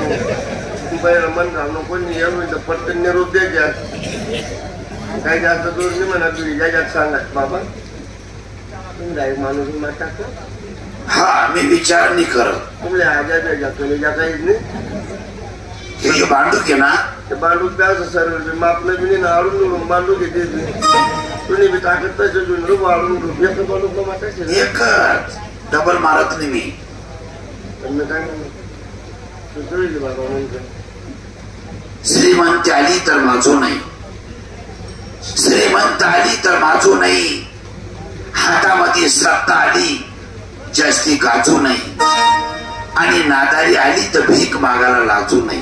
मन घालणं कोणी येऊन पटकन निरोप द्यायच्या. काही जास्त दूर नाही म्हणा तुझी ज्याच्यात सांगा बाबा तुम्ही माणूस टाकतो. हा मी विचार नाही करत. तुमल्या आजा द्यायच्या तुझ्या काहीच नाही. हे जे बांडूक आहे ना ते बांडूक द्यायचं सर्व मापलं बी नाही आडून बांडूक येते. तुम्ही बी टाकत तसं रूप आडून एक बांडूक माटायचे. एकच डबल मारत नाही मी. काय म्हणतो बाबा म्हणतो श्रीमंत आली तर माझो नाही. श्रीमंत आली तर माझो नाही. हातामध्ये सत्ता आली जास्ती गाजू नाही. आणि नादारी आली तर भीक मागायला लाजू नाही.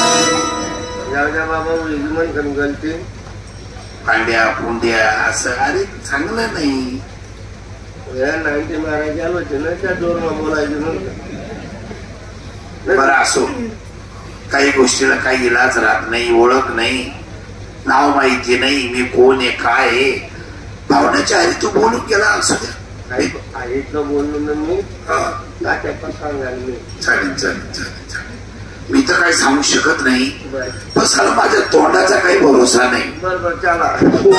बाबा मन करून गलती पांड्या पुंड्या असं अरे चांगलं नाही. 90 मारायचे आलो होते ना त्या जोरमा बोलायचे म्हणून. बरं असो. काही गोष्टीला काही इलाज राहत नाही. ओळख नाही, नाव माहिती नाही, मी कोण आहे काय आहे. भावनेच्या आधी तू बोलून गेला असू द्या. आईतलं बोललो मी तात्या पण सांगाल मी. चालेल चालेल चालेल चालेल. मी तर काही सांगू शकत नाही. पण साला माझ्या तोंडाचा काही भरोसा नाही. बरोबर चला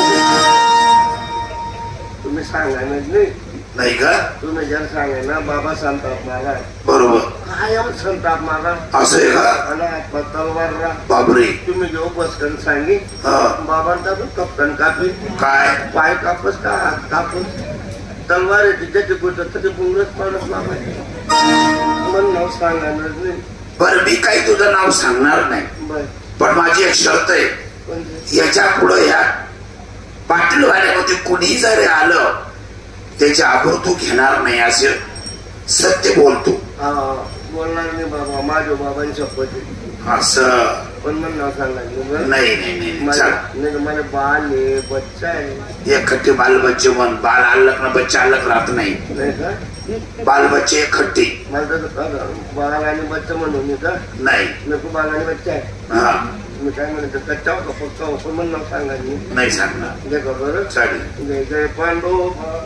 तुम्ही सांगा नाही नाही का? तुम्ही जर सांगा ना बाबा संताप मला. बरोबर कायम संताप मला असं आहे का? आणि तलवार बापरे. तुम्ही जेव्हा बसकन सांगी बाबांचा कप्पन कापी काय पाय कापस का हात कापूस तलवार आहे तिच्याची गोष्ट ते पुंगच पडत बाबा मन नाव सांगणार नाही. बरं मी काही तुझं नाव सांगणार नाही. पण माझी एक शर्त आहे. याच्या पुढे या पाटील वाड्यामध्ये कुणी जरी आलं त्याची आबरू तू घेणार नाही असं सत्य बोलतो. बोलणार नाही बाबा माझ्या बाबांच्या शपथ असं. पण मन नाव सांगायचं नाही नाही नाही माझे बाल आहे बच्चा आहे. एकखट्टे बाल बच्चे म्हण. बाल अलग ना बच्चा अलग राहत नाही. का बाल बच्चे एकखट्टे. मला तर बाल आणि बच्चा म्हणून का नाही. नको बाल आणि बच्चा आहे. हा मी काय म्हणतो कच्चा होता पक्का होतो मन नाव सांगायचं नाही सांगणार. दे का बरं चालेल. जय जय पांडू.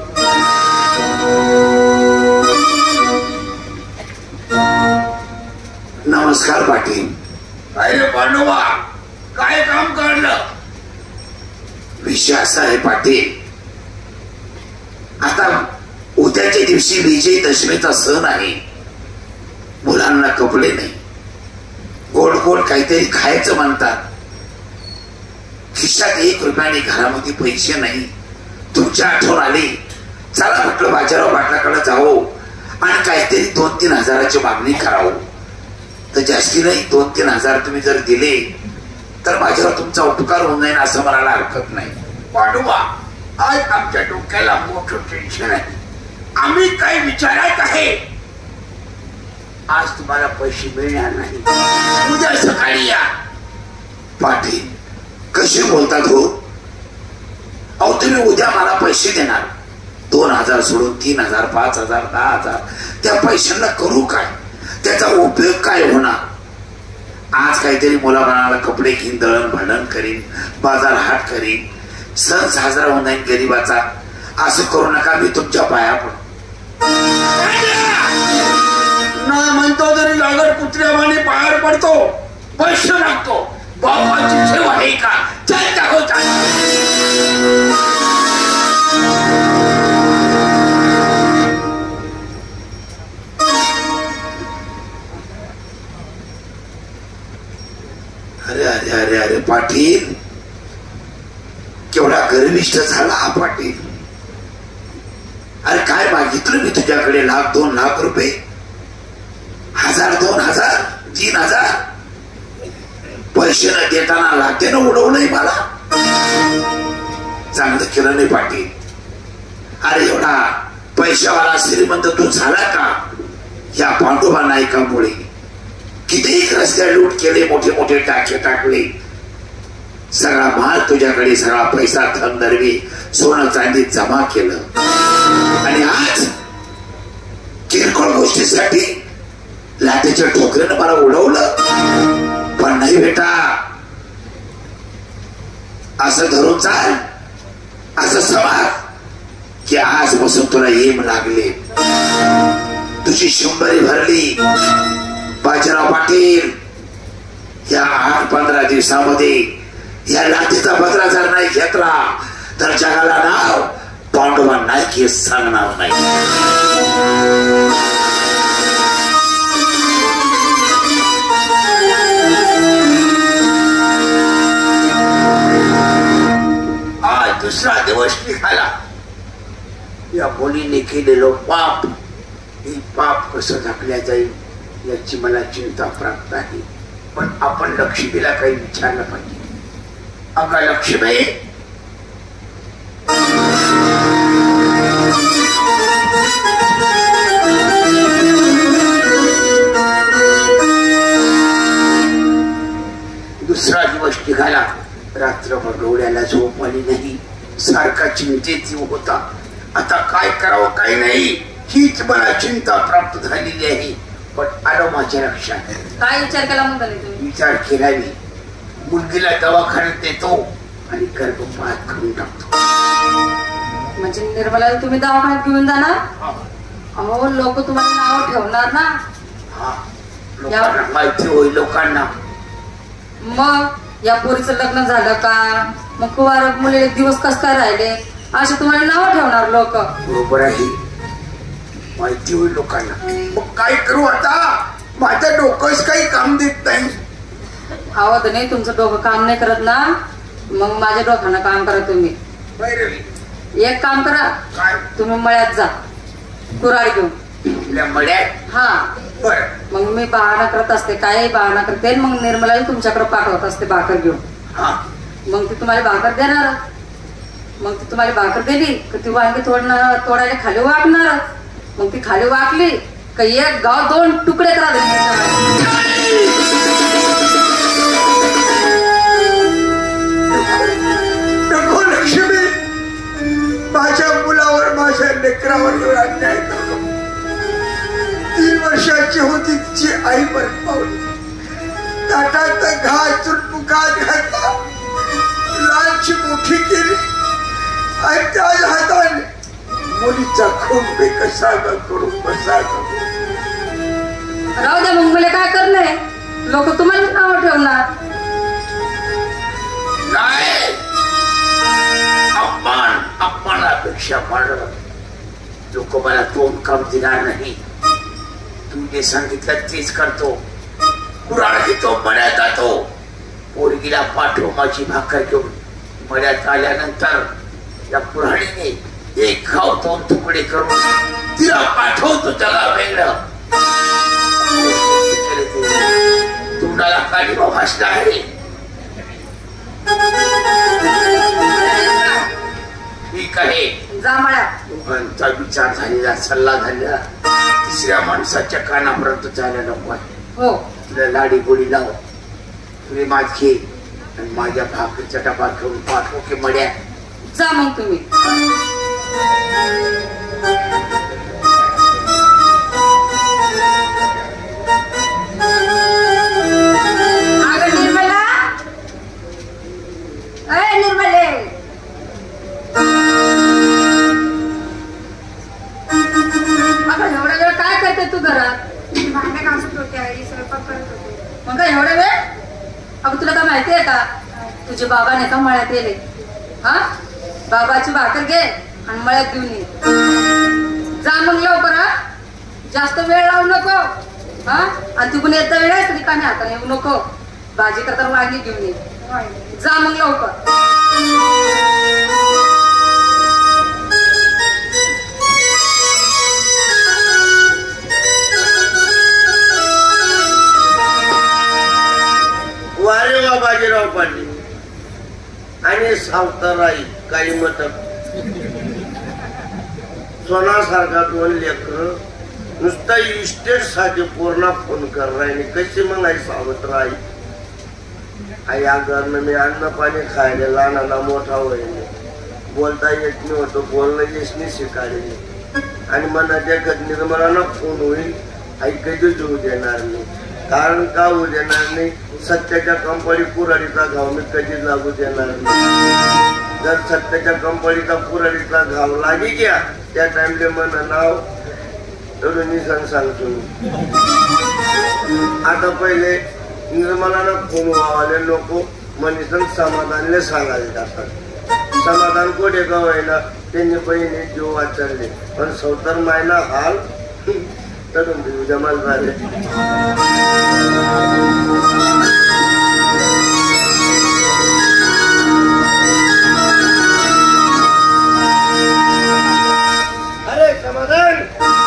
नमस्कार पाटील. काय रे पांडुबा काय काम काढलं? विषय असा आहे पाटील, आता उद्याच्या दिवशी विजयदशमीचा सण आहे. मुलांना कपडे नाही, गोड गोड काहीतरी खायचं म्हणतात. खिशात 1 रुपयाने घरामध्ये पैसे नाही. तुमची आठवण आली, चला म्हटलं बाजाराव पाटलाकडे जावं आणि काहीतरी 2-3 हजाराची मागणी करावं. तर जास्ती नाही, 2-3 हजार तुम्ही जर दिले तर माझ्यावर तुमचा उपकार होऊन जाईल असं म्हणायला हरकत नाही. पांडुबा, आज आमच्या डोक्याला मोठं टेन्शन आहे. आम्ही काय विचारात आहे, आज तुम्हाला पैसे मिळणार नाही. उद्या सकाळी या. पाटील कसे बोलतात हो? अहो तुम्ही उद्या मला पैसे देणार, 2,000 सोडून 3,000, 5,000, 10,000. त्या पैशांना करू काय? त्याचा उपयोग काय होणार? आज काहीतरी मुलाबाळाला कपडे घेईन, दळण भांडण करीन, बाजार हाट करीन, सण साजरा होऊन जाईल गरीबाचा. असं करू नका, मी तुमच्या पाया पडतो. नाही म्हणतो तरी लागड कुत्र्यावाने बाहेर पडतो, पैसे मागतो. बाबाची सेवा आहे का? चालता हो अरे अरे अरे अरे पाटील, केवढा गर्विष्ठ झाला हा पाटील. अरे काय मागितलं मी तुझ्याकडे? 1,00,000, 2,00,000 रुपये, 1,000, 2,000, 3,000 पैसे न देताना लाटेनं उडवलंय मला. चांगलं केलं नाही पाटील. अरे एवढा पैशावाला श्रीमंत तू झाला का या पांडुबा नायकामुळे? कितीही रस्त्या लूट केले, मोठे मोठे टाके टाकले, सगळा माल तुझ्याकडे, सगळा पैसा धनदर्वी सोनं चांदी जमा केलं आणि आज किरकोळ गोष्टीसाठी लाटेच्या ठोकऱ्यानं मला उडवलं. पण नाही बेटा, असं धरून चाल, असं समज की आजपासून तुला येम लागले. तुझी 100 भरली. बाजीराव पाटील, या 8-15 दिवसामध्ये या लाठीचा बदला जर नाही घेतला तर जगाला नाव पांडुबा नाईक हे सांगणार नाही. आज दुसरा दिवस निघाला. या मुलीने केलेलं पाप, हे पाप कसं झाकल्या जाईल याची मला चिंता प्राप्त आहे. पण आपण लक्ष्मीला काही विचारलं पाहिजे. अगं लक्ष्मी, दुसरा दिवस निघाला. रात्रभर डोळ्याला झोप आली नाही, सारखा चिंतेत होता. आता काय करावं काय नाही हीच मला चिंता प्राप्त झालेली आहे. पण आलो माझ्या लक्षात. काय विचार केला म्हणता तुम्ही? विचार केला मी, मुलगीला दवाखान्यात देतो आणि गर्भपात करून टाकतो. म्हणजे निर्मलाला तुम्ही दवाखान्यात घेऊन जाणार? अहो लोक तुम्हाला नाव ठेवणार ना. हा, लोकांना माहिती होईल लोकांना. मग या पोरीचं लग्न झालं का, मग कुवार मुलीला दिवस कस काय राहिले असे तुम्हाला नाव ठेवणार लोक. बरोबर आहे, माहिती होईल लोकांना. मग काय करू आता? माझं डोकंच काही काम देत नाही. आवड नाही, तुमचं डोकं काम नाही करत ना, मग माझ्या डोक्यानं काम करा तुम्ही. एक काम करा, काय? तुम्ही मळ्यात जा कुऱ्हाड घेऊन. आपल्या मळ्यात? हा, बरं. मग मी बहाणा करत असते, काय बहाणा करते, मग निर्मलाला तुमच्याकडे पाठवत असते भाकर घेऊन. हा, मग ती तुम्हाला भाकर देणार. मग ती तुम्हाला भाकर दिली की ती वांगी तोडायला खाली वाकणार. मग ती खाली वाकली का एक गाव 2 तुकडे करा. नको लक्ष्मी, माझ्या मुलावर, माझ्या लेकरावर एवढा अन्याय करू. 3 वर्षाची होती तिची आई मरण पावली. ताटात घास चुटपुकात घातला, लहानची मोठी केली आणि त्याच हाताने मुलीचा खून मी कसा करू, कसा करू. राहू द्या, मग मला काय करणे, लोक तुम्हाला नाव ठेवणार. नाही, अपेक्षा पाळलं लोक मला तोंड काम देणार नाही. तू जे सांगितलं तेच करतो. कुराड घेतो, मळ्यात जातो. पोरगीला पाठव माझी भाकर घेऊन. मळ्यात आल्यानंतर या कुऱ्हाडीने एक खाव 2 तुकडे करून तिला पाठवतो त्याला वेगळं. तोंडाला काळी भाषण आहे. ठीक आहे. जा मळ्या. दोघांचा विचार झालेला, सल्ला झालेला. तिसऱ्या माणसाच्या कानापर्यंत जायला नको आहे. हो तुला लाडी गोडी लाव. तुझे माझे आणि माझ्या भाकरीचा डबा घेऊन पाठव की मड्या. जा मग तुम्ही. अगं निर्मला, अय निर्मले, अगं एवढा वेळ काय करते तू घरात? भांडे घासत होते आई, स्वयंपाक करत होते. मग काय एवढा वेळ? अगं तुला काय माहिती आहे का तुझे बाबाने का मळ्यात गेले? हा, बाबाची भाकर घे आणि मळ्यात घेऊन ये. जा मग लवकर. हा, जास्त वेळ लावू नको. हा, आणि तिकडून येता वेळ आहे रिकामी हाताने येऊ नको. भाजी करता वांगी घेऊन ये. जा मग लवकर. वारे वा बाजीराव पाटील आणि सावताराई काही मत. सोनासारखा 2 लेकर नुसता इस्टेट साठी पूर्ण फोन करणार. कशी मग आई सावतराई? आई घरनं मी अन्न पाणी खायला लहानाला मोठा होईल. बोलता येत नव्हतं, बोलणं यशनी शिकायले. आणि मनाच्या निर्मलांना फोन होईल. आई कधी देऊ देणार नाही. कारण का होऊ देणार नाही? सत्याच्या कंपनी कुऱ्हाडीचा घाव मी कधीच लागू देणार नाही. जर सत्याच्या कंपनीचा कुऱ्हाडीचा घाव लागी घ्या त्या टाइमले मन नाव एवढं निसंग सांगतो. आता पहिले निर्मलानं फोन व्हावाले नको मनीसन समाधानले सांगायला जातात. समाधान कोठे गाव आहे ना, त्यांनी पहिले जीव वाचले. पण सौतर मायना हाल तरुण देऊ जमाल झाले. अरे समाधान,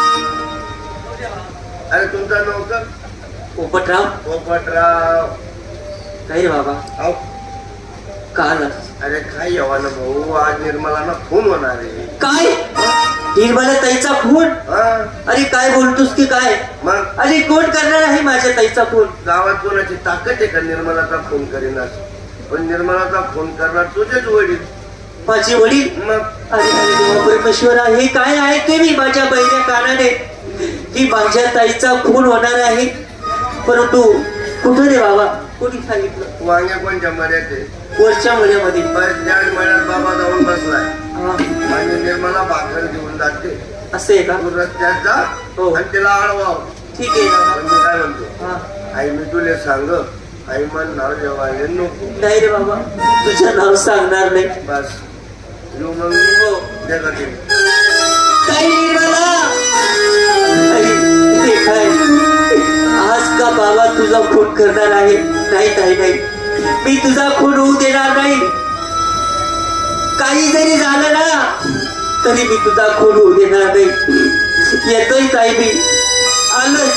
अरे तुमचा नोकर पोपटराव. पोपटराव. काय रे बाबा? अहो, काल अरे काय यावा ना भाऊ, आज निर्मलांना फोन होणार आहे. काय? निर्मला ताईचा फोन? हा, अरे काय बोलतोस की काय? मग अरे कोण करणार आहे माझ्या ताईचा फोन? गावात कोणाची ताकद आहे का निर्मलाचा फोन करीनास? पण निर्मलाचा फोन करणार तुझेच वडील. माझे वडील? मग अरे अरे देवा परमेश्वरा, हे काय ऐकते मी माझ्या बहिऱ्या कानाने की माझ्या ताईचा खून होणार आहे. परंतु कुठं रे बाबा? कोणी सांगितलं? वांग्या कोणत्या मर्याद आहे? वरच्या मळ्यामध्ये. बस त्याच मळ्यात बाबा जाऊन बसलाय. हा, आणि निर्मला भाकर घेऊन जाते. असं आहे का? तू रस्त्यात जा हो. आणि तिला अडवाव. ठीक आहे ना. पण मी काय म्हणतो, हा. आई मी तुला सांग, आई मन नाव जेवायला नको. नाही रे बाबा, तुझं नाव सांगणार नाही. बस येऊ मग. हो. दे का ते. ताई निर्मला, ताई, हे काय? आज का बाबा तुझा खून करणार आहे? नाही ताई नाही, मी तुझा खून होऊ देणार नाही. काही जरी झालं ना तरी मी तुझा खून होऊ देणार नाही. येतोय ताई, मी आलोय.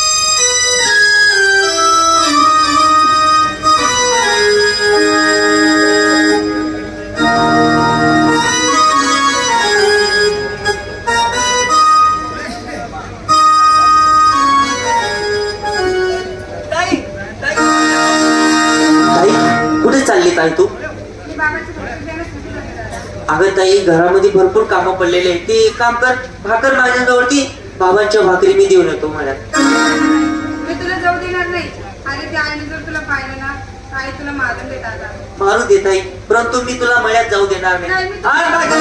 कुठे चालली ताई तू? मी बाबाची भाकर द्यायला सुट्टी झाली दादा. अगं ताई, घरामध्ये भरपूर कामं पडलेले आहेत. ते काम कर, भाकर माझ्याजवळती. बाबांच्या भाकरी मी देऊन येतो मला. मी तुला जाऊ देणार नाही. अरे त्या आईने जर तुला पाहिलं ना, आई तुला मारून देत आता. मारू दे ताई, परंतु मी तुला मळ्यात जाऊ देणार नाही. नाही, मी आ, बाई.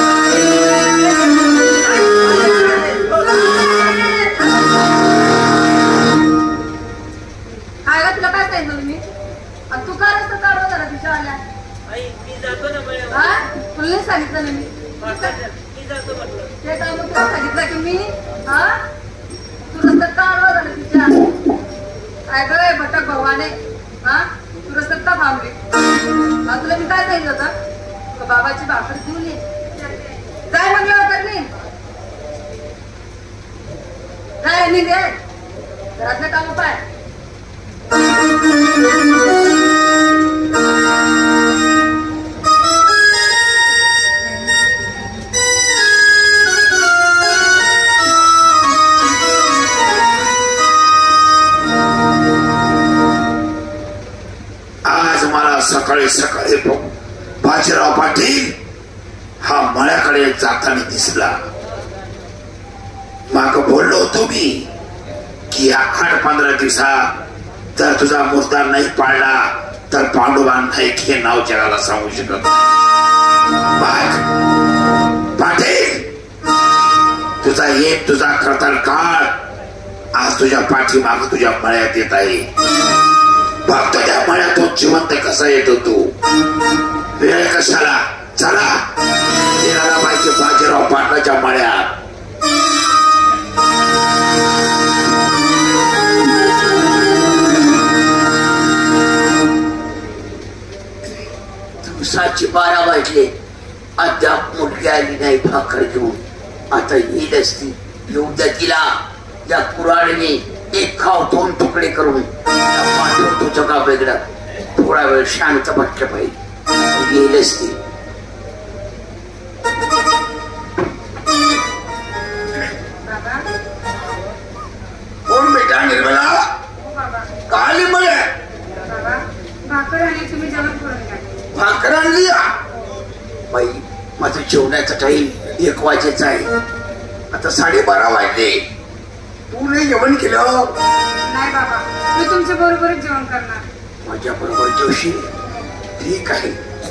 काय ग तुला काय सांगितलं मी? आणि तू काय रस्ता काढवा जरा तिच्या आल्या? आई, मी जातो ना मळ्यात. हा, तुला नाही सांगितलं ना मी. मी ते काम तुला सांगितलं की मी हा तू रस्त्यात का आडवा झालं तिच्या काय गय भटक भगवाने हा तू रस्त्यात का थांबली हा तुला मी काय सांगितलं होतं का बाबाची भाकर घेऊन ये काय म्हणलं करणे काय नाही दे घरातलं काम पाय सकाळी सकाळी बाजीराव पाटील हा मळ्याकडे जाताना दिसला. माग बोललो होतो मी की या 8-15 दिवसात जर तुझा मुर्दार नाही पाळला तर पांडुबा नाईक हे नाव जगाला सांगू शकत पाटील. तुझा एक तुझा कर्तव्य काळ आज तुझ्या पाठीमाग तुझ्या मळ्यात येत आहे. फक्त त्या मळ्यातून जिवंत कसा येतो तू वेळ कशाला चला येणारा पाहिजे बाजीराव पाटलाच्या मळ्यात. दिवसाची 12 वाजले अद्याप मुलगी आली नाही भाकर घेऊन. आता येईल असती येऊ द्या तिला. या कुऱ्हाडीने एक खाव 2 तुकडे करून पाठवतो जगा वेगळा. थोडा वेळ शांत बसलं पाहिजे येईलच ती. कोण बेटा निर्मला काली मळे भाकर आणि तुम्ही जेवण करून घ्या. भाकर आणली बाई माझं जेवणाचा टाईम 1 वाजेचा आहे. आता 12:30 वाजले. तू नाही जेवण केलं. नाही बाबा मी तुमच्या बरोबरच जेवण करणार. माझ्या बरोबर जेवशी ठीक आहे.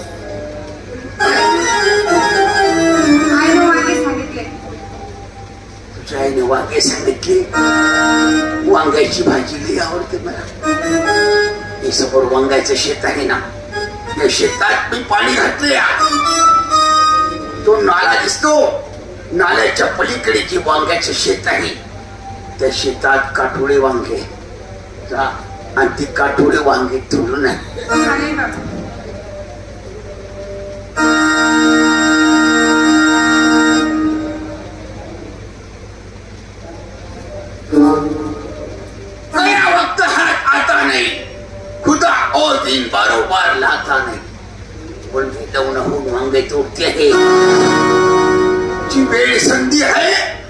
आईने वांगे सांगितले. तुझ्या आईने वांगे सांगितले. वांग्याची भाजी लई आवडते मला. हे समोर वांग्याचं शेत आहे ना या शेतात मी पाणी घातले. तो नाला दिसतो. नाल्याच्या पलीकडे जे वांग्याचं शेत आहे त्या शेतात काठोळे वांगे जा आणि ती काठोळे वांगे तोडून चालेल बाबा. गया वक्त हाथ आता नहीं खुदा और दिन बारोबार लाता नहीं. बोलती लग्न होऊन वांगे तोडते आहे. जी वेळ संधी आहे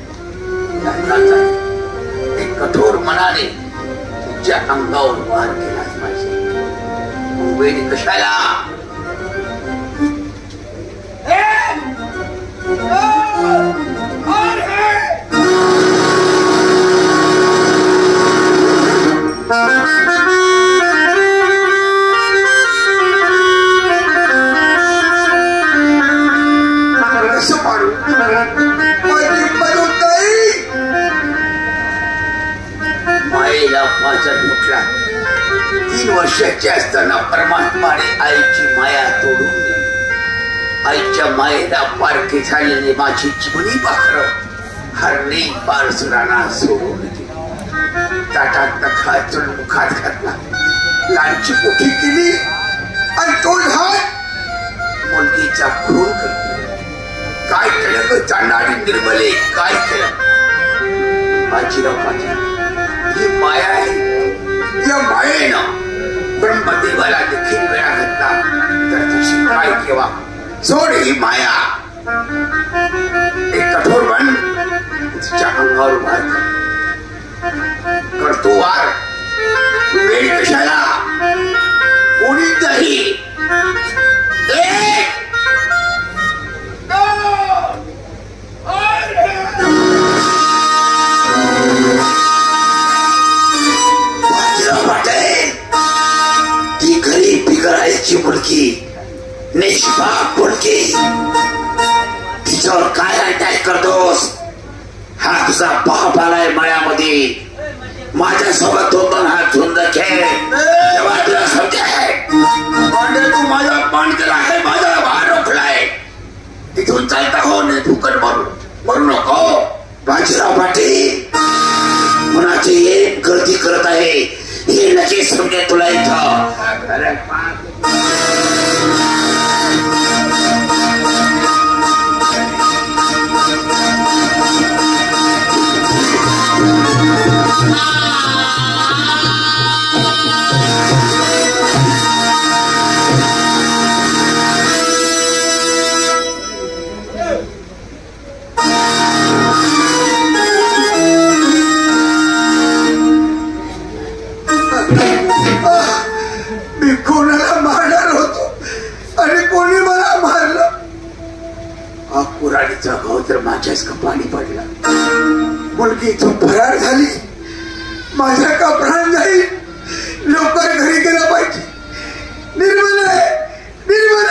एक कठोर मनाने तुझ्या अंगावर वार केलाच पाहिजे. वेळ कशाला फुटला. 3 वर्षाची असताना परमात्माने आईची माया तोडून दिली. आईच्या मायेला पारखी झालेली माझी चिमणी पाखरं हरणे पारसुरांना सोडून दिली. ताटात खात चढून मुखात घातला. लांची पोटी केली आणि तो मुलगीचा खून करतो. काय केलं ग चांडाळी निर्मले काय केलं. बाजीराव पाटील ही माया आहे. या मायेनं ब्रह्मदेवाला देखील वेळा घातला तर तशी काय केव्हा सोड ही माया. एक कठोर बन तिच्या अंगावर वार करतो वार. वेळ कशाला कोणीतरी 1 ती गरीब बिगडायची मुलगी निष्पाप मुलगी तिच्यावर काय अटॅक करतोस. हा तुझा बाप आलाय मळ्यामध्ये माझ्यासोबत 2 हात झुंज खेळ तेव्हा तुला समजेल. तू माझा अपमान केला आहे. माझा भार रोखलाय. तिथून तू चालता हो नाही फुकट मरू नको. बाजीराव पाटील कुणाची एक गर्दी करत आहे हे नक्की समजे तुला इथं. अरे मी कोणाला मारणार होतो आणि कोणी मला मारलं. हा कुऱ्हाडीचा भाव तर माझ्याच कपाळी पडला. मुलगी तो फरार झाली. माझ्या का प्राण जाईल. लवकर घरी गेला पाहिजे. निर्मल आहे निर्मल.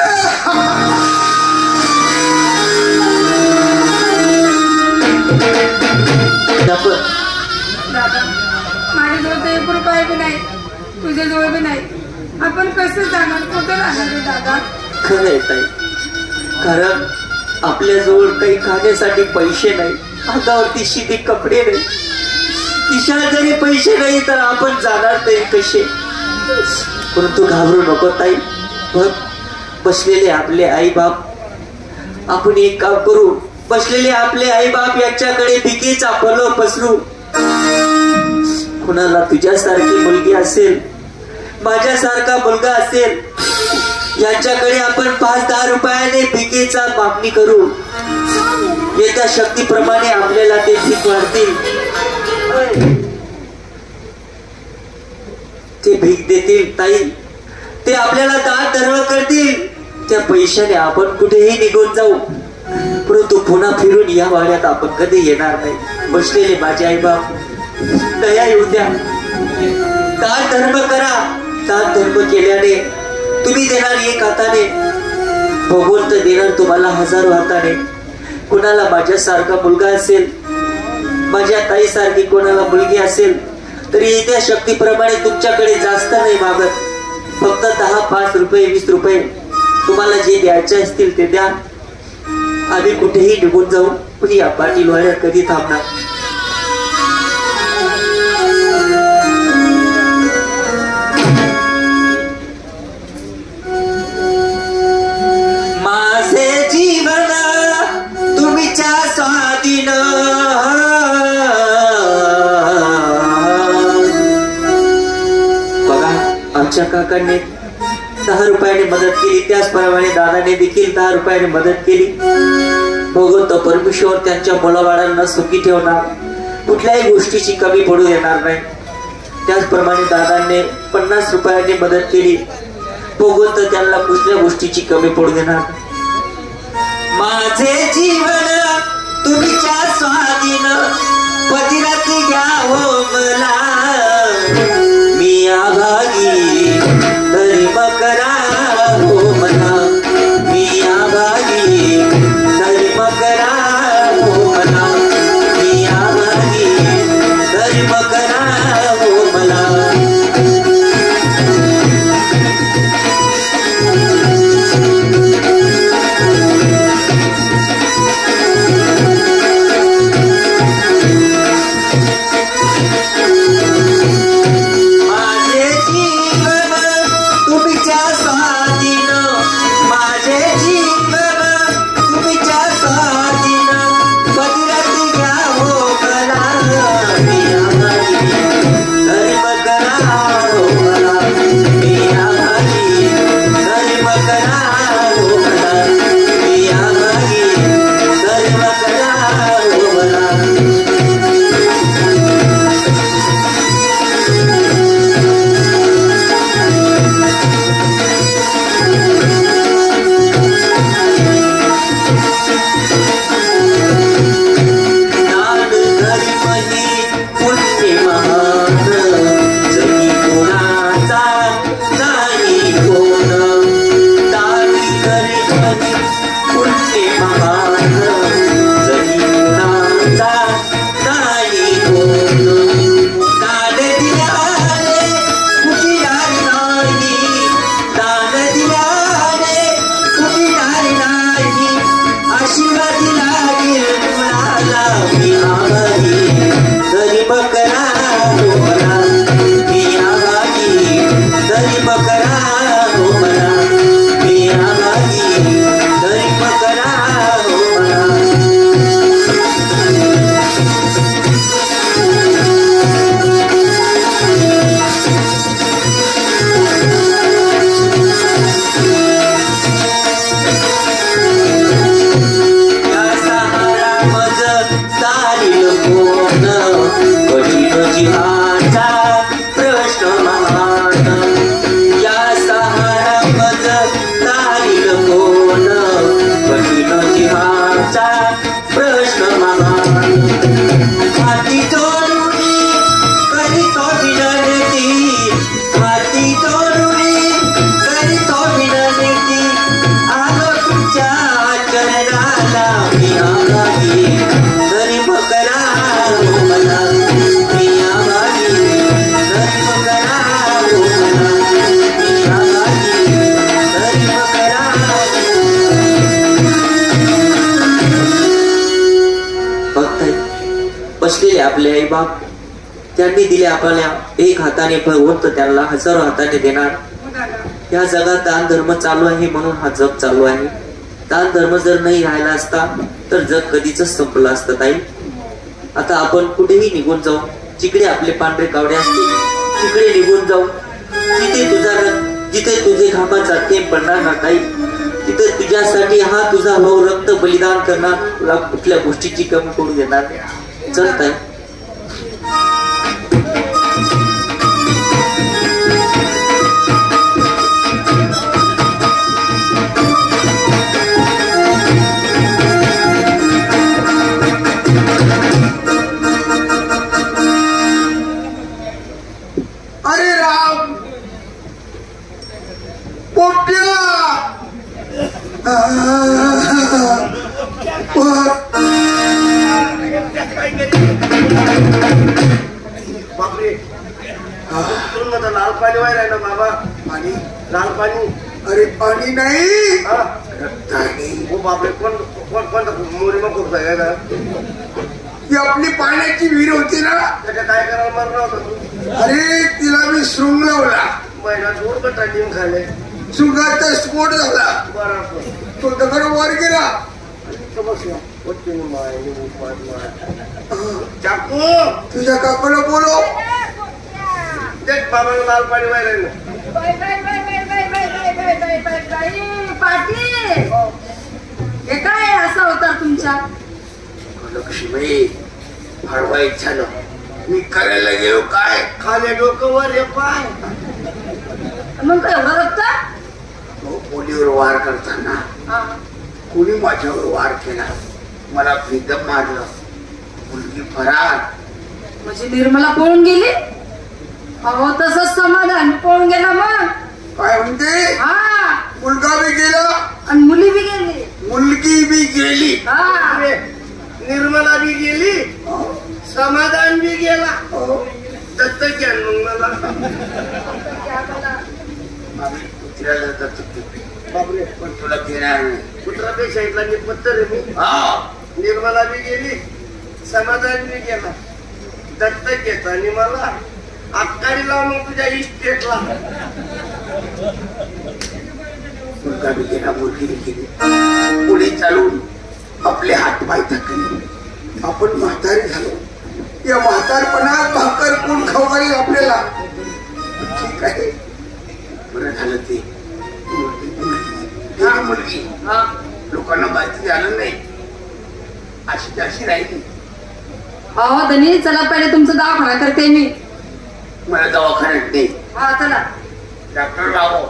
दादा माझ्याजवळ तर 1 रुपया बी नाही, तुझ्याजवळ बी नाही. आपण कसं जाणार, कुठं राहणार रे दादा? खरं आहे ताई, कारण आपल्याजवळ काही खाण्यासाठी पैसे नाही, हातावरती शिदी कपडे नाही, खिशात जरी पैसे नाही तर आपण जाणार तरी कसे. परंतु घाबरू नको ताई. बघ बसलेले आपले आई बाप. आपण एक काम करू. बसलेले आपले आई बाप याच्याकडे भिकेचा पलो पसरू. कुणाला तुझ्यासारखी मुलगी असेल, माझ्यासारखा मुलगा असेल, यांच्याकडे आपण 5-10 रुपयाने भिकेचा मागणी करू. येत्या शक्तीप्रमाणे आपल्याला ते भीक वाढतील, ते भीक देतील ताई. ते आपल्याला दान धर्म करतील. त्या पैशाने आपण कुठेही निघून जाऊ, परंतु पुन्हा फिरून या वाड्यात आपण कधी येणार नाही. बसलेले माझे आई बाप, दया येऊ द्या. दान धर्म करा. दान धर्म केल्याने तुम्ही देणार 1 हाताने, भगवंत देणार तुम्हाला 1000 हाताने. कुणाला माझ्यासारखा मुलगा असेल, माझ्या ताईसारखी कोणाला मुलगी असेल तरी येत्या शक्तीप्रमाणे तुमच्याकडे जास्त नाही मागत. फक्त 10, 5 रुपये, 20 रुपये तुम्हाला जे द्यायचे असतील ते द्या. आम्ही कुठेही निघून जाऊ, पण या पाटील वाड्यात कधी थांबणार. माझे जीवन तुमच्या स्वाधीन. बघा आमच्या काकांनी 10 रुपयाने मदत केली, त्याचप्रमाणे दादाने देखील 10 रुपयाने मदत केली. भगवंत परमेश्वर त्यांच्या मुलाबाळांना सुखी ठेवणार, कुठल्याही गोष्टीची कमी पडू देणार नाही. त्याचप्रमाणे दादांनी 50 रुपयाने मदत केली. भगवंत त्यांना कुठल्या गोष्टीची कमी पडू देणार. माझे जीवन तुमच्या स्वाधीन, पतिराती घ्या हो मला. मी आभागी धर्म करा हो मला. मी आभागी धर्म करा हो मला. मी आभागी धर्म करा हो मला. माझे जीवन तुमच्या गरीब करा मला मिया बाई गरीब करा मला मिया बाई गरीब करा. बघताय बसलेले आपले आई बाप त्यांनी दिले आपल्याला एक हाताने भगवंत त्यांना हजारो हाताने देणार. या जगात दान धर्म चालू आहे म्हणून हा जग चालू आहे. दान धर्म जर नाही राहिला असता तर जग कधीच संपलं असतं ताई. आता आपण कुठेही निघून जाऊ जिकडे आपले पांढरे कावडे असतील तिकडे निघून जाऊ. जिथे तुझे घामाचा थेंब पडणार ना ताई तिथे तुझ्यासाठी हा तुझा भाऊ रक्त बलिदान करणार. तुला कुठल्या गोष्टीची कमी पडू देणार. चल ताई. अरे राम पोट्या बापरे लाल पाणी व्हायला आहे ना बाबा. पाणी लाल पाणी. अरे पाणी नाही हा रक्त आहे. हो बापरे कोण कोण कोणता मोरी मग खूप आहे ना. ती आपली पाण्याची विहीर होती ना. त्याच्या काय करायला मरणार होता तू. अरे तिला मी शृंग लावला. महिना दूर कटा लिहून खाले. शृंगाचा स्फोट झाला. बरोबर तो दगड वर गेला. समस्या चाकू तुझ्या काकाला बोलव. तेच बाबाला लाल पाणी व्हायला ना. पाटील हे काय असा होता तुमच्या. लक्ष्मी फार वाईट झालं. मी करायला गेलो काय खाले डोकं वर हे पाय. मग काय एवढं रक्त. तो पोलीवर वार करताना कोणी माझ्यावर वार केला. मला फिदम मारलं. मुलगी फरार. म्हणजे निर्मला पळून गेली. अहो तसंच समाधान पळून गेला. मग काय म्हणते. हा मुलगा बी गेला आणि मुली बी गेली. मुलगी बी गेली. हा निर्मला बी गेली समाधान बी गेला. दत्तक घ्या मग मला. आम्ही कुत्र्याला दत्तक घेतली. बापरे पण तुला घेणार नाही. कुत्रापेक्षा इथला मी पत्तर आहे मी. हा निर्मला बी गेली समाधान बी गेला. दत्तक घेता आणि मला आकाडी लाव मग तुझ्या इस्टेटला. मुलगा बी गेला मुलगी बी गेली. पुढे चालून आपले हात पाय थकले. आपण म्हातारी झालो. या म्हातारपणात भाकर कोण खाऊ घालील आपल्याला. ठीक आहे बरं झालं ते. मुलगी लोकांना माहिती झालं नाही. अशी अशी राहिली. अहो धनी चला पहिले तुमचं दवाखाना करते मी. मला दवाखान्यात नाही. हा चला. डॉक्टर राव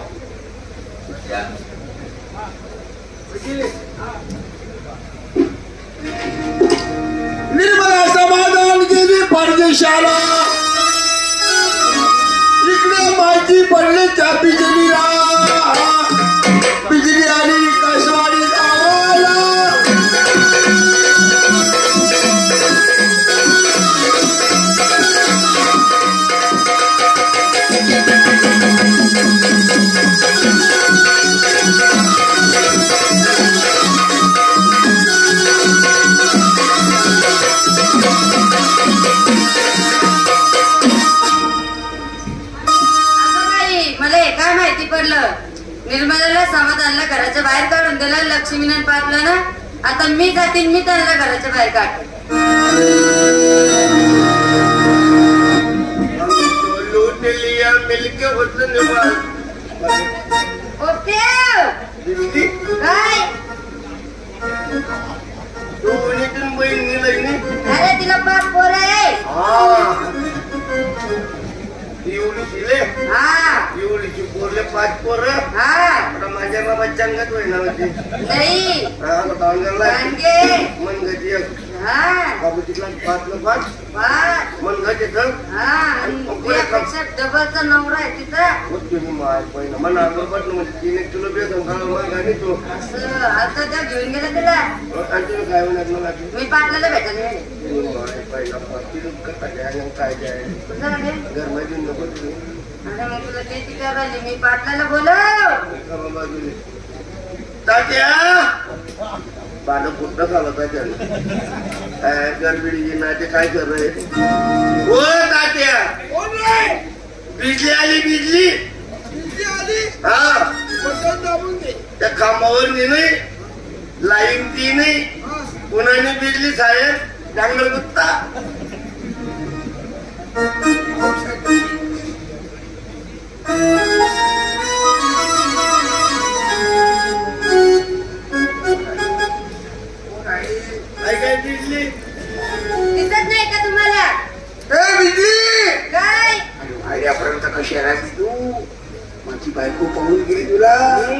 निर्मला समाधान गेली परदेशाला. इकडे माहिती पडले त्या बिजलीला. बिजली आली कसवाडी गावाला. काय माहिती पडलं. निर्मलाला समाधानला घराच्या बाहेर काढून दिलं. लक्ष्मीनं पाठलं ना. आता मी जातील मी त्यांना घराच्या बाहेर काढते. लूट लिया मिलके हुस्न ओके दिल्ली काय दोन्हीतून बहीण लईनी. अरे तिला 5 पोरं आहे. एवढी शिले हा एवढीची पोरले 5 पोरं. हा माझ्या बाबा चंगत होईना होती. नाही मनगती हा बाबू तिथला 5 मनगाचे तर त्यापेक्षा डबलचा नवरा आहे तिथं मग तुम्ही माय पहिला मला अगोदर म्हणजे 3 किलो बेसन खाणं मग आणि तो असं आता त्या घेऊन गेला तिला आणि तुम्ही काय होणार मला मी पाटलाला भेटायला पहिला 5 किलो काय काय काय घरमध्ये नको तुम्ही अरे मग तुला किती करायली मी पाटलाला बोलव तात्या पानं कुठं झालं तात्याला गडबिडी ना ते काय करय हो तात्या बिजली आली बिजली हा त्या खांबावर नाही लाईन ती नाही पुन्हा बिजली साहेब चांगलं गुत्ता काय बिजली दिसत नाही का तुम्हाला बिजली काय आल्यापर्यंत कशी राहते तू माझी बायको पाहून गेली तुला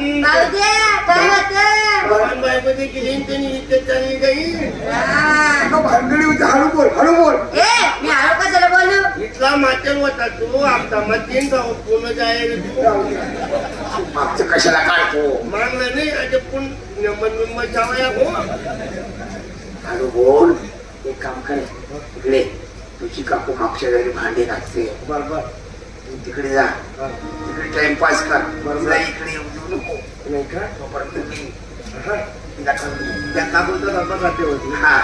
बायको देखील त्यांनी इतकं चालली काही भानगडी होती हळू बोल मी हळू कशाला बोलू इथला माध्यम होता तू आता मतीन जाऊ पूर्ण जायला मागचं कशाला काढतो मागलं नाही आता पुन्हा जावया हो हळू बोल एक काम कर इकडे तुझी काकू मागच्या घरी भांडे घालते बरोबर तू तिकडे जा तिकडे टाइमपास कर बरोबर इकडे येऊ नको नाही का तोपर्यंत मी त्या काकूचा डबा खाते होती हा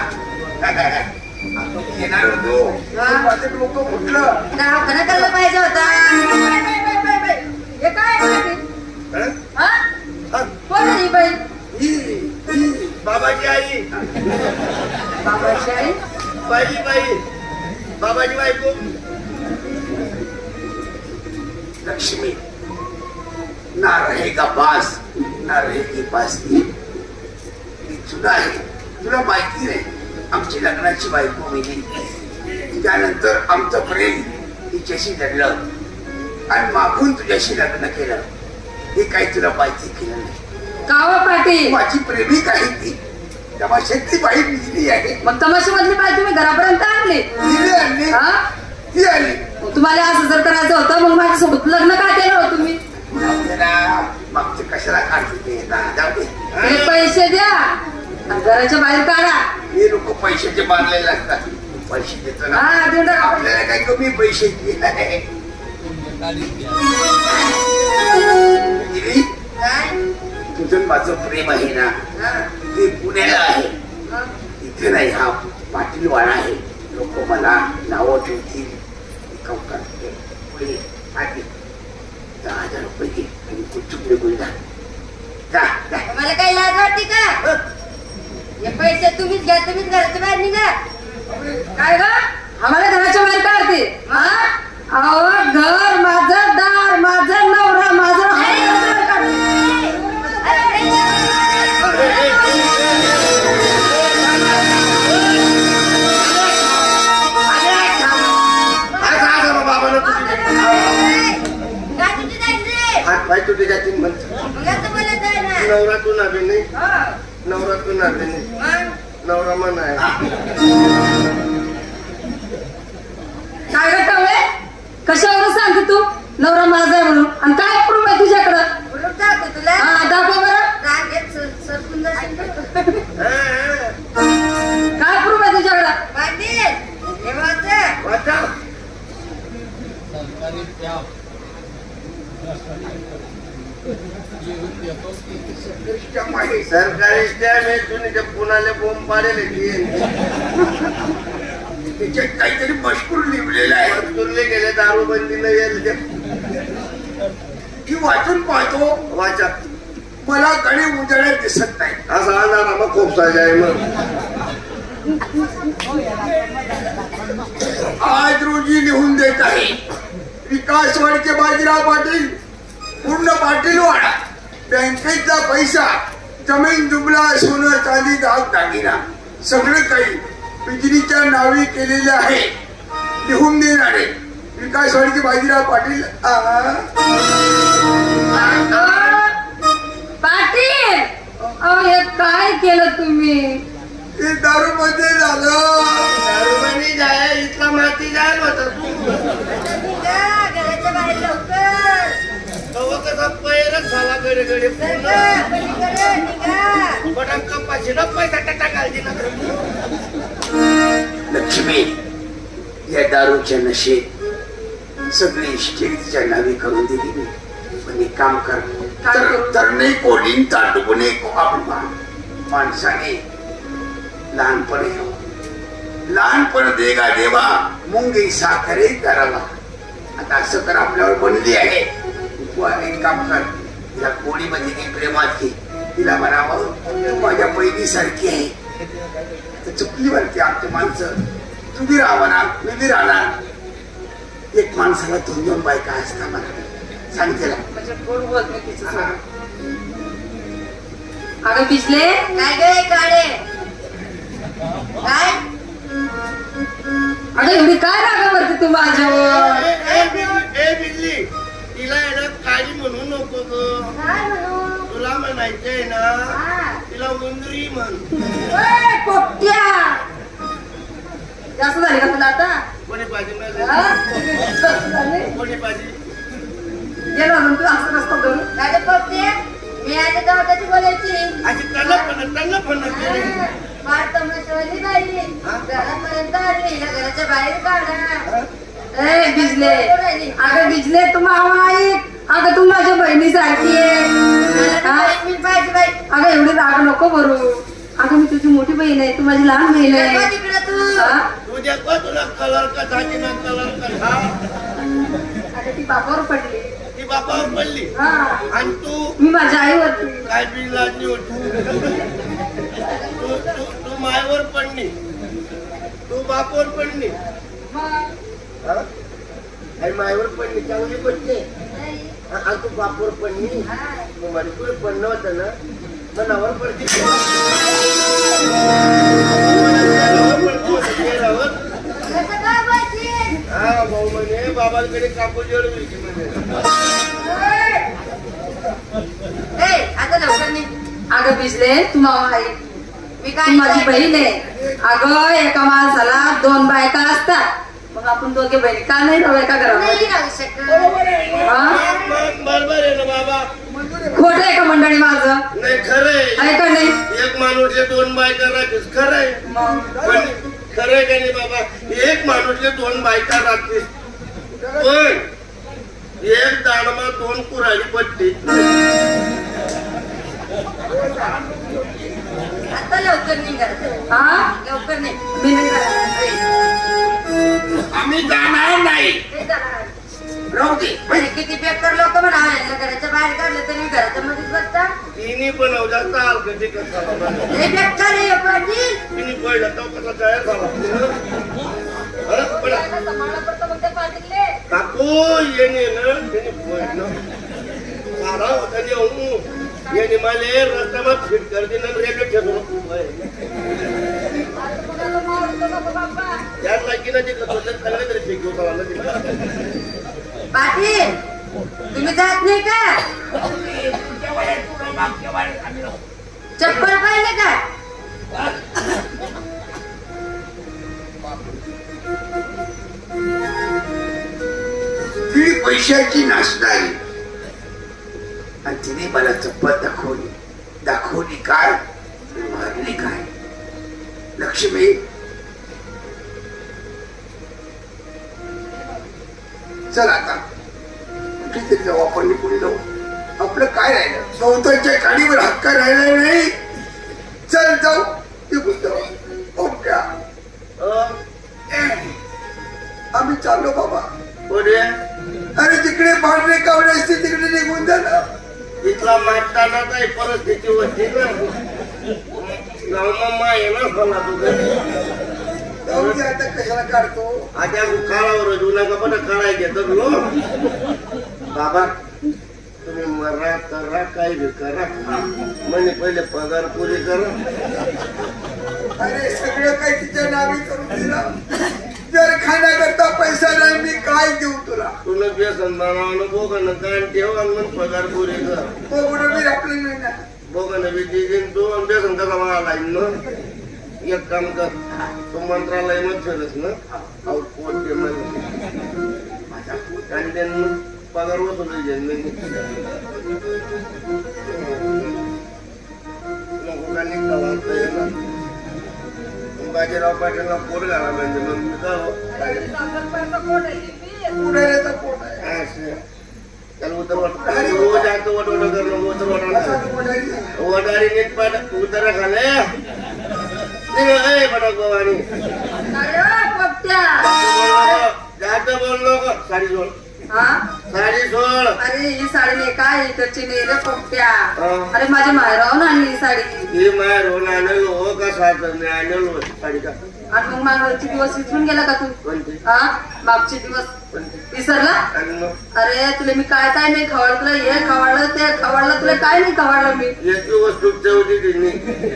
येणार होतो माझे लोक फुटलं दवाखाना करायला पाहिजे होता हे काय कोण आहे ही बाई बाबाची आई बाबाची आई बाई बाबाची बायको लक्ष्मी ना रहेगा बास ना रहेगी बासनी ती जुना आहे तुला माहिती नाही आमची लग्नाची बायको मिली त्यानंतर आमचं प्रेम तिच्याशी लढलं आणि मागून तुझ्याशी लग्न केलं हे काही तुला माहिती केलं नाही कावा पाटील माझी प्रेमिक आहे ती तमाशातली बाई मिली आहे मग तमाशा मधली बाई तुम्ही घरापर्यंत आणली तिने आणली ती आली तुम्हाला असं जर करायचं होतं मग माझ्यासोबत लग्न का केलं हो तुम्ही मागचे कशाला काढते ते जाऊ दे हे पैसे द्या आणि घराच्या बाहेर काढा हे लोक पैशाचे बांधलेले असतात पैसे देतो ना हा तेवढं आपल्याला काही कमी पैसे दिले तुझं माझं प्रेम आहे ना ते पुण्याला आहे इथे नाही हा पाटीलवाडा आहे लोक मला नावं ठेवतील पुढे 10,000 रुपये घे आणि कुठून निघून जा मला काही लाज वाटते का हे पैसे तुम्हीच घ्या तुम्हीच घराच्या बाहेर निघा काय ग आम्हाला घराच्या बाहेर काढते अहो घर माझं दार माझं नवरा माझं हात पाय तुझे जातील नवरातून आले नाही नवरातून आले नाही नवरा मन आहे काय गटावळे कशावरून सांगते तू नवरा माझा आहे म्हणून आणि काय प्रूफ आहे तुझ्याकडं तुला दाखव बरं काय प्रूफ आहे तुझ्याकडं सरकारी स्टॅम्प आहे तुम्ही पुण्याला बोंब पाडेल त्याच्यात काहीतरी मजकूर लिहिलेला आहे तुरले गेले दारूबंदीला येईल की वाचून पाहतो वाचा मला कडे उजळ्यात दिसत नाही असा आजार मग खूप साजा आहे मग आज रोजी लिहून देत आहे विकास वाडके बाजीराव पाटील पूर्ण पाटीलवाडा बँकेचा पैसा जमीन जुमला सोनं चांदी दागिना सगळं काही बिजलीच्या नावे केलेले आहे लिहून देणारे विकास वाडके बाजीराव पाटील पाटील अहो हे काय केलं तुम्ही ते दारू मध्ये झालं. दारूमध्ये जाय इथला माती जायला होता तू घराच्या बाहेर लवकर कसा पैरच झाला कडे कडे बटन कपाशी ना पैसा टाकायची ना. लक्ष्मी या दारूच्या नशेत सगळी इस्टेटच्या नावे करून दिली मी. पण एक काम कर, तर नाही कोणी ताटून एक माणसाने लहानपण देगा देवा मुंगी साखरे करावा. आता असं कर, आपल्यावर बनली आहे. तू एक काम कर, तिला कोळीमध्ये काही प्रेमात घे. तिला म्हणावं माझ्या बहिणी सारखी आहे. चुकली वरती आमची माणसं. तुम्ही राहा ना, मी बी राहणार. एक माणसाला 2-2 बायका असता मला सांगते ना. म्हणजे गोड बोलत नाही तिच्यासोबत. अगं बिजले काय गे काढे काय अगं एवढी काय रागावरती तू माझ्यावर? ए बिल्ली तिला आहे ना काळी म्हणू नको ग. काय म्हणू तुला म्हणायचंय ना तिला उंदरी म्हण. पोपट्या जास्त झाली का तुला आता? कोणी पाहिजे कोणी पाहिजे गेलो म्हणून तू असं नसतो करू. काय पोपटे मी आता गावाची बोलायची अशी त्यांना पण फार तमाशवाली बाई घरापर्यंत आली घराच्या बाहेर काढा. ए बिजले अगं बिजले तू मावा ऐक. अगं तू माझ्या बहिणीसारखी आहे. पाहिजे बाई अगं एवढी राग नको भरू. अगं मी तुझी मोठी बहीण आहे, तू माझी लहान बहीण आहे. तिकडे तू तुझ्या तुला कलर कसा ना कलर कसा. आता ती बापावर पडली. ती बापावर पडली हा आणि तू मी माझ्या आईवरती. काय बिलाची होती तू मायवर पडली, तू बापावर पडली. आई मायवर पडली चांगली पडली आणि तू बापावर पडली. माझी पुढे पडणं होतं ना मनावर पडते. हा भाऊ म्हणे बाबांकडे कापूस जळवायची म्हणे. आता लवकर नाही. अगं बिजले तू मावा ऐक. मी तू काय माझी बहीण आहे. अगं एका माणसाला 2 बायका असतात, मग आपण दोघे बहिणी का नाही राहू एका घरामध्ये? नाही राहू शकत. बरोबर आहे ना बाबा. खोट आहे का मंडळी माझं? नाही खरंय. आहे का नाही? एक माणूसले 2 बायका राहतेस खरंय. पण खरंय का नाही बाबा? एक माणूसले 2 बायका राहतेस पण एक दाडमा 2 कुऱ्हाडी पट्टी. आता लवकर नाही करत. हा लवकर नाही. मी नाही करणार. आम्ही जाणार नाही. ते जाणार. राहू दे. अरे किती बेकार लोक म्हणा घराच्या बाहेर काढलं तरी घराच्या मध्येच बसता. तिने पण जास्त हलकटी कसा हे बेकार आहे पाटील. तिने पडला तो कसा तयार झाला. काकू येणे ना तिने पडलं सारा होता येऊन येणे मला रस्त्यावर फिट कर दे ना रेल्वे ठेवून त्यात लागी ना तिकडे चांगले तरी फेक होता. पाटील तुम्ही जात नाही का? चप्पल पाहिजे का? ती पैशाची नासणारी आणि तिने मला चप्पल दाखवली काय मारली काय. लक्ष्मी चल आता कुठेतरी जाऊ आपण. पुढे जाऊ. आपलं काय राहिलं? स्वतःच्या गाडीवर हक्क राहिला नाही. चल जाऊ निघून जाऊ. ओके आम्ही चाललो बाबा. पुढे अरे तिकडे भांडणे कावडे असते तिकडे निघून जा ना. इथला मागताना काही परिस्थिती होती ना गावमा आहे ना मला तुझं आता कशाला काढतो? आता काळावर जुना कपडा काढाय घेतो लो बाबा. तुम्ही मरा करा काही बी करा म्हणजे पहिले पगार पुरी करा. अरे सगळं काही तिच्या नावी करून दिलं. जर खाण्याकरता पैसा नाही मी काय देऊ तुला? तुला व्यसन बनवणं बोगणं गाण ठेव आणि पगार पुरी कर. बघून मी आपली नाही ना. बोगणं बी देईन तू आणि व्यसन कसा मला लागेल ना. एक काम कर तू मंत्रालय मध्ये फिरस ना पोट दे मला आणि त्यांनी पगार वसूल बाजीराव पाटीलला पोट घाला म्हणजे मग मी त्याला उतर रोज आयचं वटवट करणं उतर वटारी नीट पाठ उतर खाले पटक बाबानी जास्त बोललो साडी सोड साडी सोड. अरे ही साडी नाही काय इकडची नाही रे पोट्या. अरे माझी माहेरावून आणली ही साडी. ही माहेरावून आणलो हो का सासरने आणलो साडी का. आणि मग मागचे दिवस विसरून गेला का तू. हा मागचे दिवस विसरला. अरे तुला मी काय काय नाही खवळलं तुला हे खवळलं ते खवळलं तुला काय नाही खवळलं मी. एक वस्तू ठेवली तिने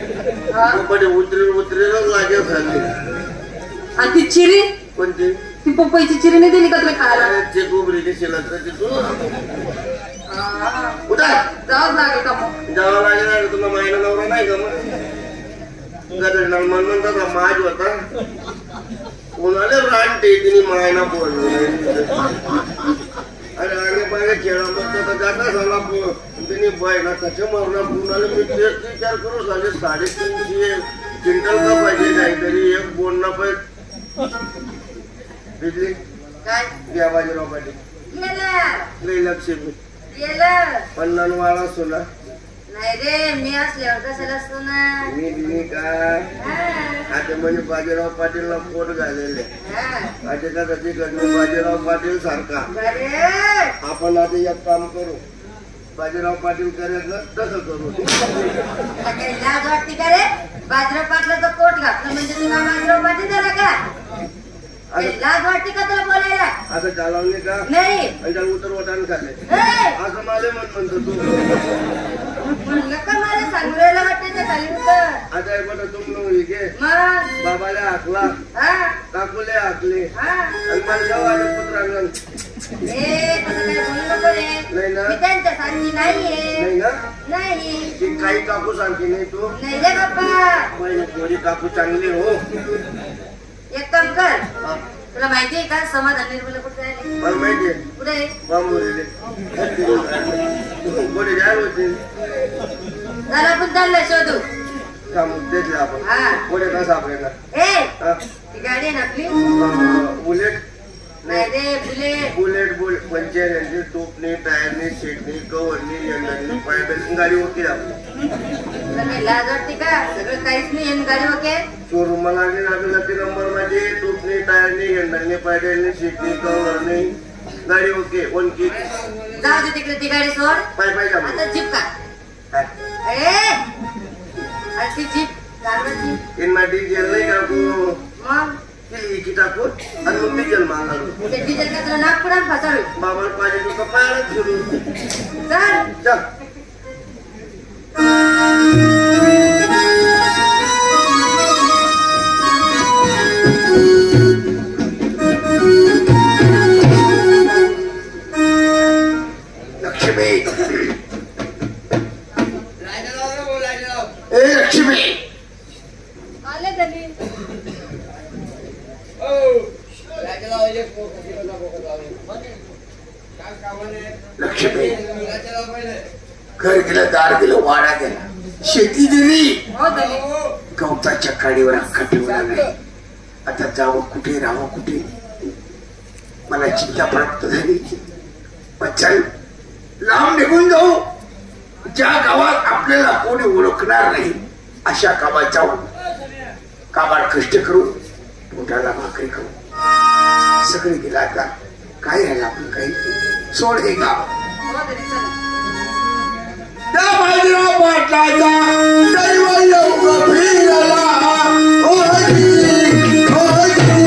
उतरेलच लागेल खाल्ली. आणि ती चिरी कोणती ती पपईची चिरी नाही दिली का तुला खायला. ते गोबरीने शिलत तू जावं लागेल का मग. जावं लागेल तुला मायना नवरा नाही का मग गदडणार म्हणून माझ होता कोणाला रानते तिने मायना बोललो. अरे आणि माझ्या खेळामध्ये जाता झाला तिने बायना कशा मारला कोणाला मी तेच विचार करू झाले 350 क्विंटल का पाहिजे काहीतरी एक बोलणं पाहिजे बिजली काय घ्या बाजीराव पाटील लई लक्ष्मी पन्नान वाळा सोला नाही रे मी असल्यावर कशाला असतो ना मी का आता म्हणजे बाजीराव पाटीलला पोट घालेले आता का बाजीराव पाटील सारखा आपण आता एक काम करू बाजीराव पाटील करायचं तसं करू. लाज वाटते का रे बाजीराव पाटलाचं पोट घातलं म्हणजे तुला बाजीराव पाटील झाला का. लाज वाटते का तुला बोलायला. असं चालवणे का नाही आणि त्याला उतर वटान खाल्ले असं मला म्हणतो तू म्हणलं का मला सांगलेलं वाटते ते खाली होतं. आता एक बघा तुम घे मग बाबाला हाकला काकूले हाकले आणि मला जेव्हा आलं पुत्रांगण नाही ना मी त्यांच्या सारखी नाहीये. नाही ना नाही ती काही काकू सांगते नाही तू नाही रे बाप्पा. पहिले थोडी काकू चांगली हो. एक काम कर तुला माहितीये का समाधान निर्मला कुठे आहे. मला माहितीये कुठे बांबुरेले कोणी जायला होते जरा आपण चाललं शोधू काम तेच आपण कोणी का सापडेना ए ती गाडी आहे ना आपली बुलेट नाही रे बुलेट बुलेट पंचर यांची टोपणी टायरनी सीटनी कवरनी यंदानी पायबेल गाडी ओके आपली. तुला काही लाज वाटते का सगळं काहीच नाही गाडी ओके. शोरूमला लागली 3 नंबर मध्ये टोपणी टायरनी यंदानी पायबेलनी सीटनी कवरनी गाडी ओके 1 किक. जाऊ दे तिकडे ती गाडी सोड. पाय पाय का आता जीप का अशी जीप गाडवाची इनना डिझेल नाही का मग की टाकून आणि मग डिझेल मागालो ते डिझेल का तुला नागपुरात फसावे बाबा पाहिजे तुका पायालाच फिरू चल चल. लक्ष्मी ए लक्ष्मी आले तरी लक्ष्मी घर गेलं दार गेलं वाडा गेला शेती दिली हो तरी गवताच्या काडीवर अख्खा ठेवला नाही. आता जावं कुठे राहावं कुठे मला चिंता प्राप्त झाली. पण चल लांब निघून जाऊ ज्या गावात आपल्याला कोणी ओळखणार नाही अशा गावात जाऊन काबाड कष्ट करू पोटाला भाकरी करू. सगळे गेला आता काय राहिला आपण काही सोड हे गाव. हो तरी चल त्या बाजीराव पाटलाचा दैव योग फिरला ओजी ओजी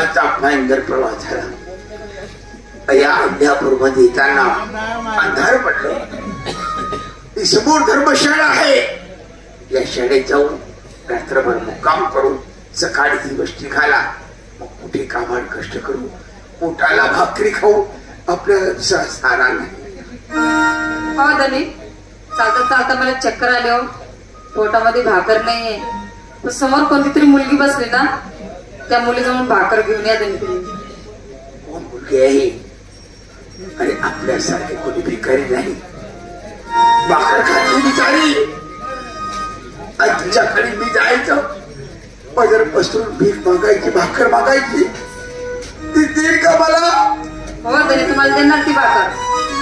दिवसाचा भयंकर प्रवास झाला. या अध्यापूरमध्ये येताना अंधार पडलं. समोर धर्मशाळा आहे. या शाळेत जाऊन रात्रभर मुक्काम करून सकाळी ही गोष्टी खाला. मग कुठे कामाड कष्ट करू, पोटाला भाकरी खाऊ आपल्याला सारा नाही. हो धनी, चालता चालता मला चक्कर आले हो. पोटामध्ये भाकर नाहीये. पण समोर कोणती तरी मुलगी बसली ना, त्या मुलीजवळ भाकर घेऊन या धनी तुम्ही. कोण मुलगी आहे? अरे आपल्यासारखे कोणी भिकारी नाही. भाकर खाल्ली बिचारी. तिच्याकडे मी जायचं, बाजार बसून भीक मागायची, भाकर मागायची. ती देईल का मला? हो धनी, तुम्हाला देणार ती भाकर.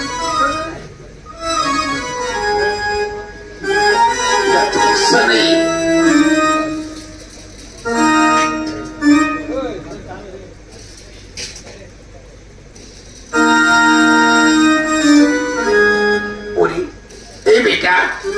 पोरी, ए बेटा,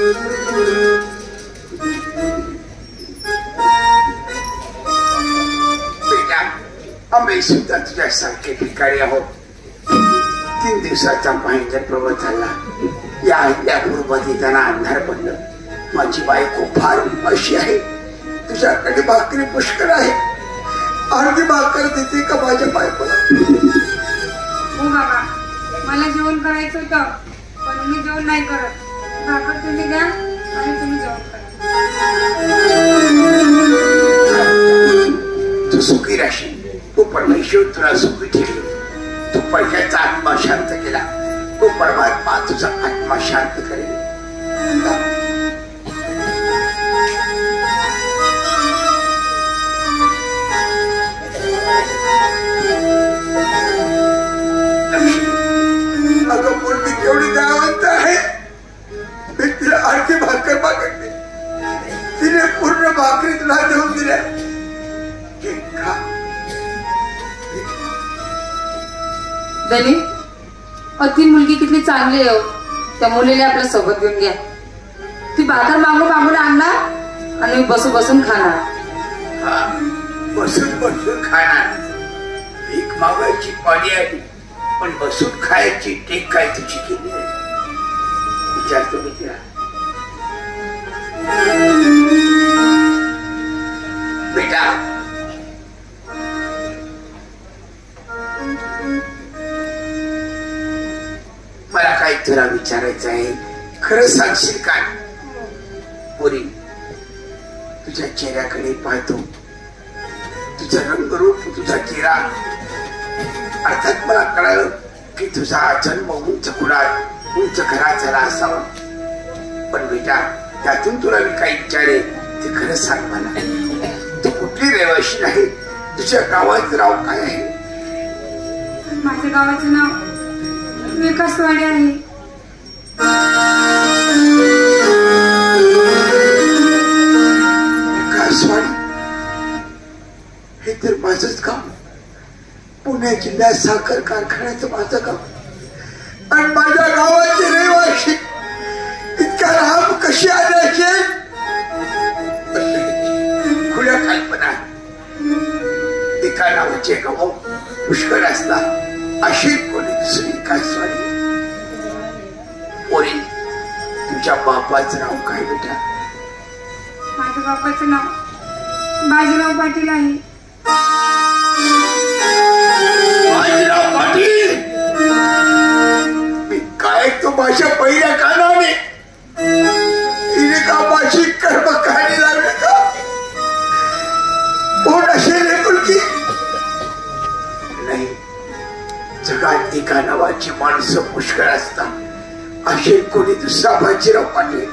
आम्ही सुद्धा तुझ्यासारखे भिकारी आहोत. 3 दिवसाचा भयंकर प्रवास झाला. या अहिल्यापूरमध्ये त्यांना अंधार पडलं. माझी बायको फार अशी आहे, तुझ्याकडे भाकरी पुष्कळ आहे, अर्धी भाकर देते का माझ्या बायकोला? हो बाबा, मला जेवण करायचं होतं, पण मी जेवण नाही करत. भाकर तुम्ही द्या आणि तुम्ही जेवण करा. तू सुखी राहशील. तू परमेश्वर तुला सुखी ठेवली. तू पैशाचा आत्मा शांत केला, तो परमात्मा तुझा आत्मा शांत करेल. अगं मुलगी केवढी दयावंत आहे. मी तिला अर्धी भाकर मागितली, तिने पूर्ण भाकरी तुला देऊन दिल्या. धनी, ती मुलगी किती चांगली आहे. त्या मुलीला आपल्या सोबत घेऊन घ्या. ती भाकर मागून आणणार आणि मी बसून खाणार. बसून खाणार. भीक मागायची पाणी आली, पण बसून खायची टेक काय तुझी केली? विचारतो मी तिला. बेटा, मला काय तुला विचारायचं आहे, खरं सांगशील का? पोरी, तुझ्या चेहऱ्याकडे पाहतो, तुझा रंगरूप, तुझा चेहरा. अर्थात मला कळलं की तुझा जन्म उंच कुळात, उंच घरात झाला असावा. पण बेटा, त्यातून तुला मी काही विचारे, ते खरं सांग मला. तू कुठली रहिवाशी आहे? तुझ्या गावाचं नाव काय आहे? माझ्या गावाचं नाव विकासवाडी आहे. विकासवाडी? हे तर माझंच गाव. पुणे जिल्ह्यात साखर कारखान्याचं माझं गाव. आणि माझ्या गावाचे रहिवाशी इतका लांब कशी आले असेल? खुल्या कल्पना. एका नावाचे गाव पुष्कळ असतात, अशी कोणी दुसरी विकासवाडी. पोरी, तुझ्या बापाचं नाव काय बेटा? माझ्या बापाचं नाव बाजीराव पाटील आहे. बाजीराव पाटील? मी काय तो माझ्या पहिल्या कानाने तिने का माझी कर्मकांडी लागली का? कोण असेल हे मुलगी? नाही, जगात एका नावाची माणसं पुष्कळ असतात, असे कोणी दुसरा बाजीराव पाटील.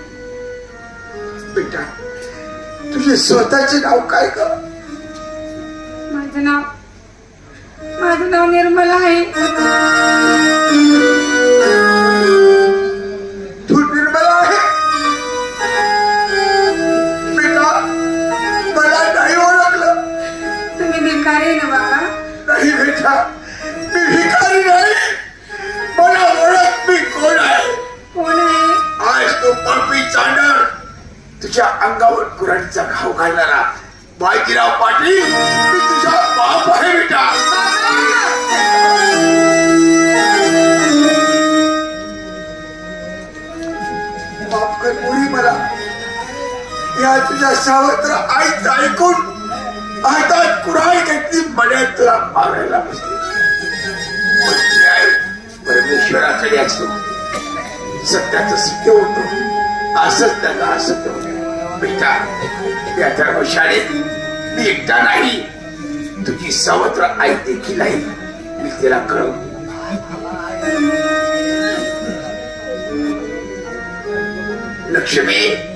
बेटा, तुझे स्वतःचे नाव काय ग? माझं नाव निर्मला आहे. तू निर्मला आहे? बेटा, मला नाही ओळखलं. तुम्ही भिकारी ना बाबा? नाही बेटा, मी भिकारी नाही. मला ओळख, मी कोण आहे? कोण आहे? आज तो पापी चांडर, तुझ्या अंगावर कुऱ्हाडीचा घाव घालणारा, बाजीराव पाटील मी तुझा बाप आहे बेटा. माफ कर मुली मला. या तुझ्या सावत्र आईचं ऐकून हातात कुऱ्हाड घेतली मण्यात तुला मारायला बसली. परमेश्वराकडे असतो सत्याचं सत्य होतो असत्याला असत्य होतो. बेटा या धर्मशाळेत मी एकटा नाही तुझी सावत्र आई देखील आहे. मी तिला कळव. लक्ष्मी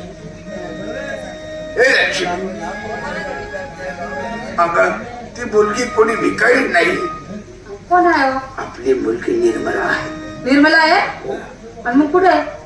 हे लक्ष्मी अगं ती मुलगी कोणी भिकारी नाही. कोण आहे हो? आपली मुलगी निर्मला आहे. निर्मला आहे? आणि मग कुठे आहे?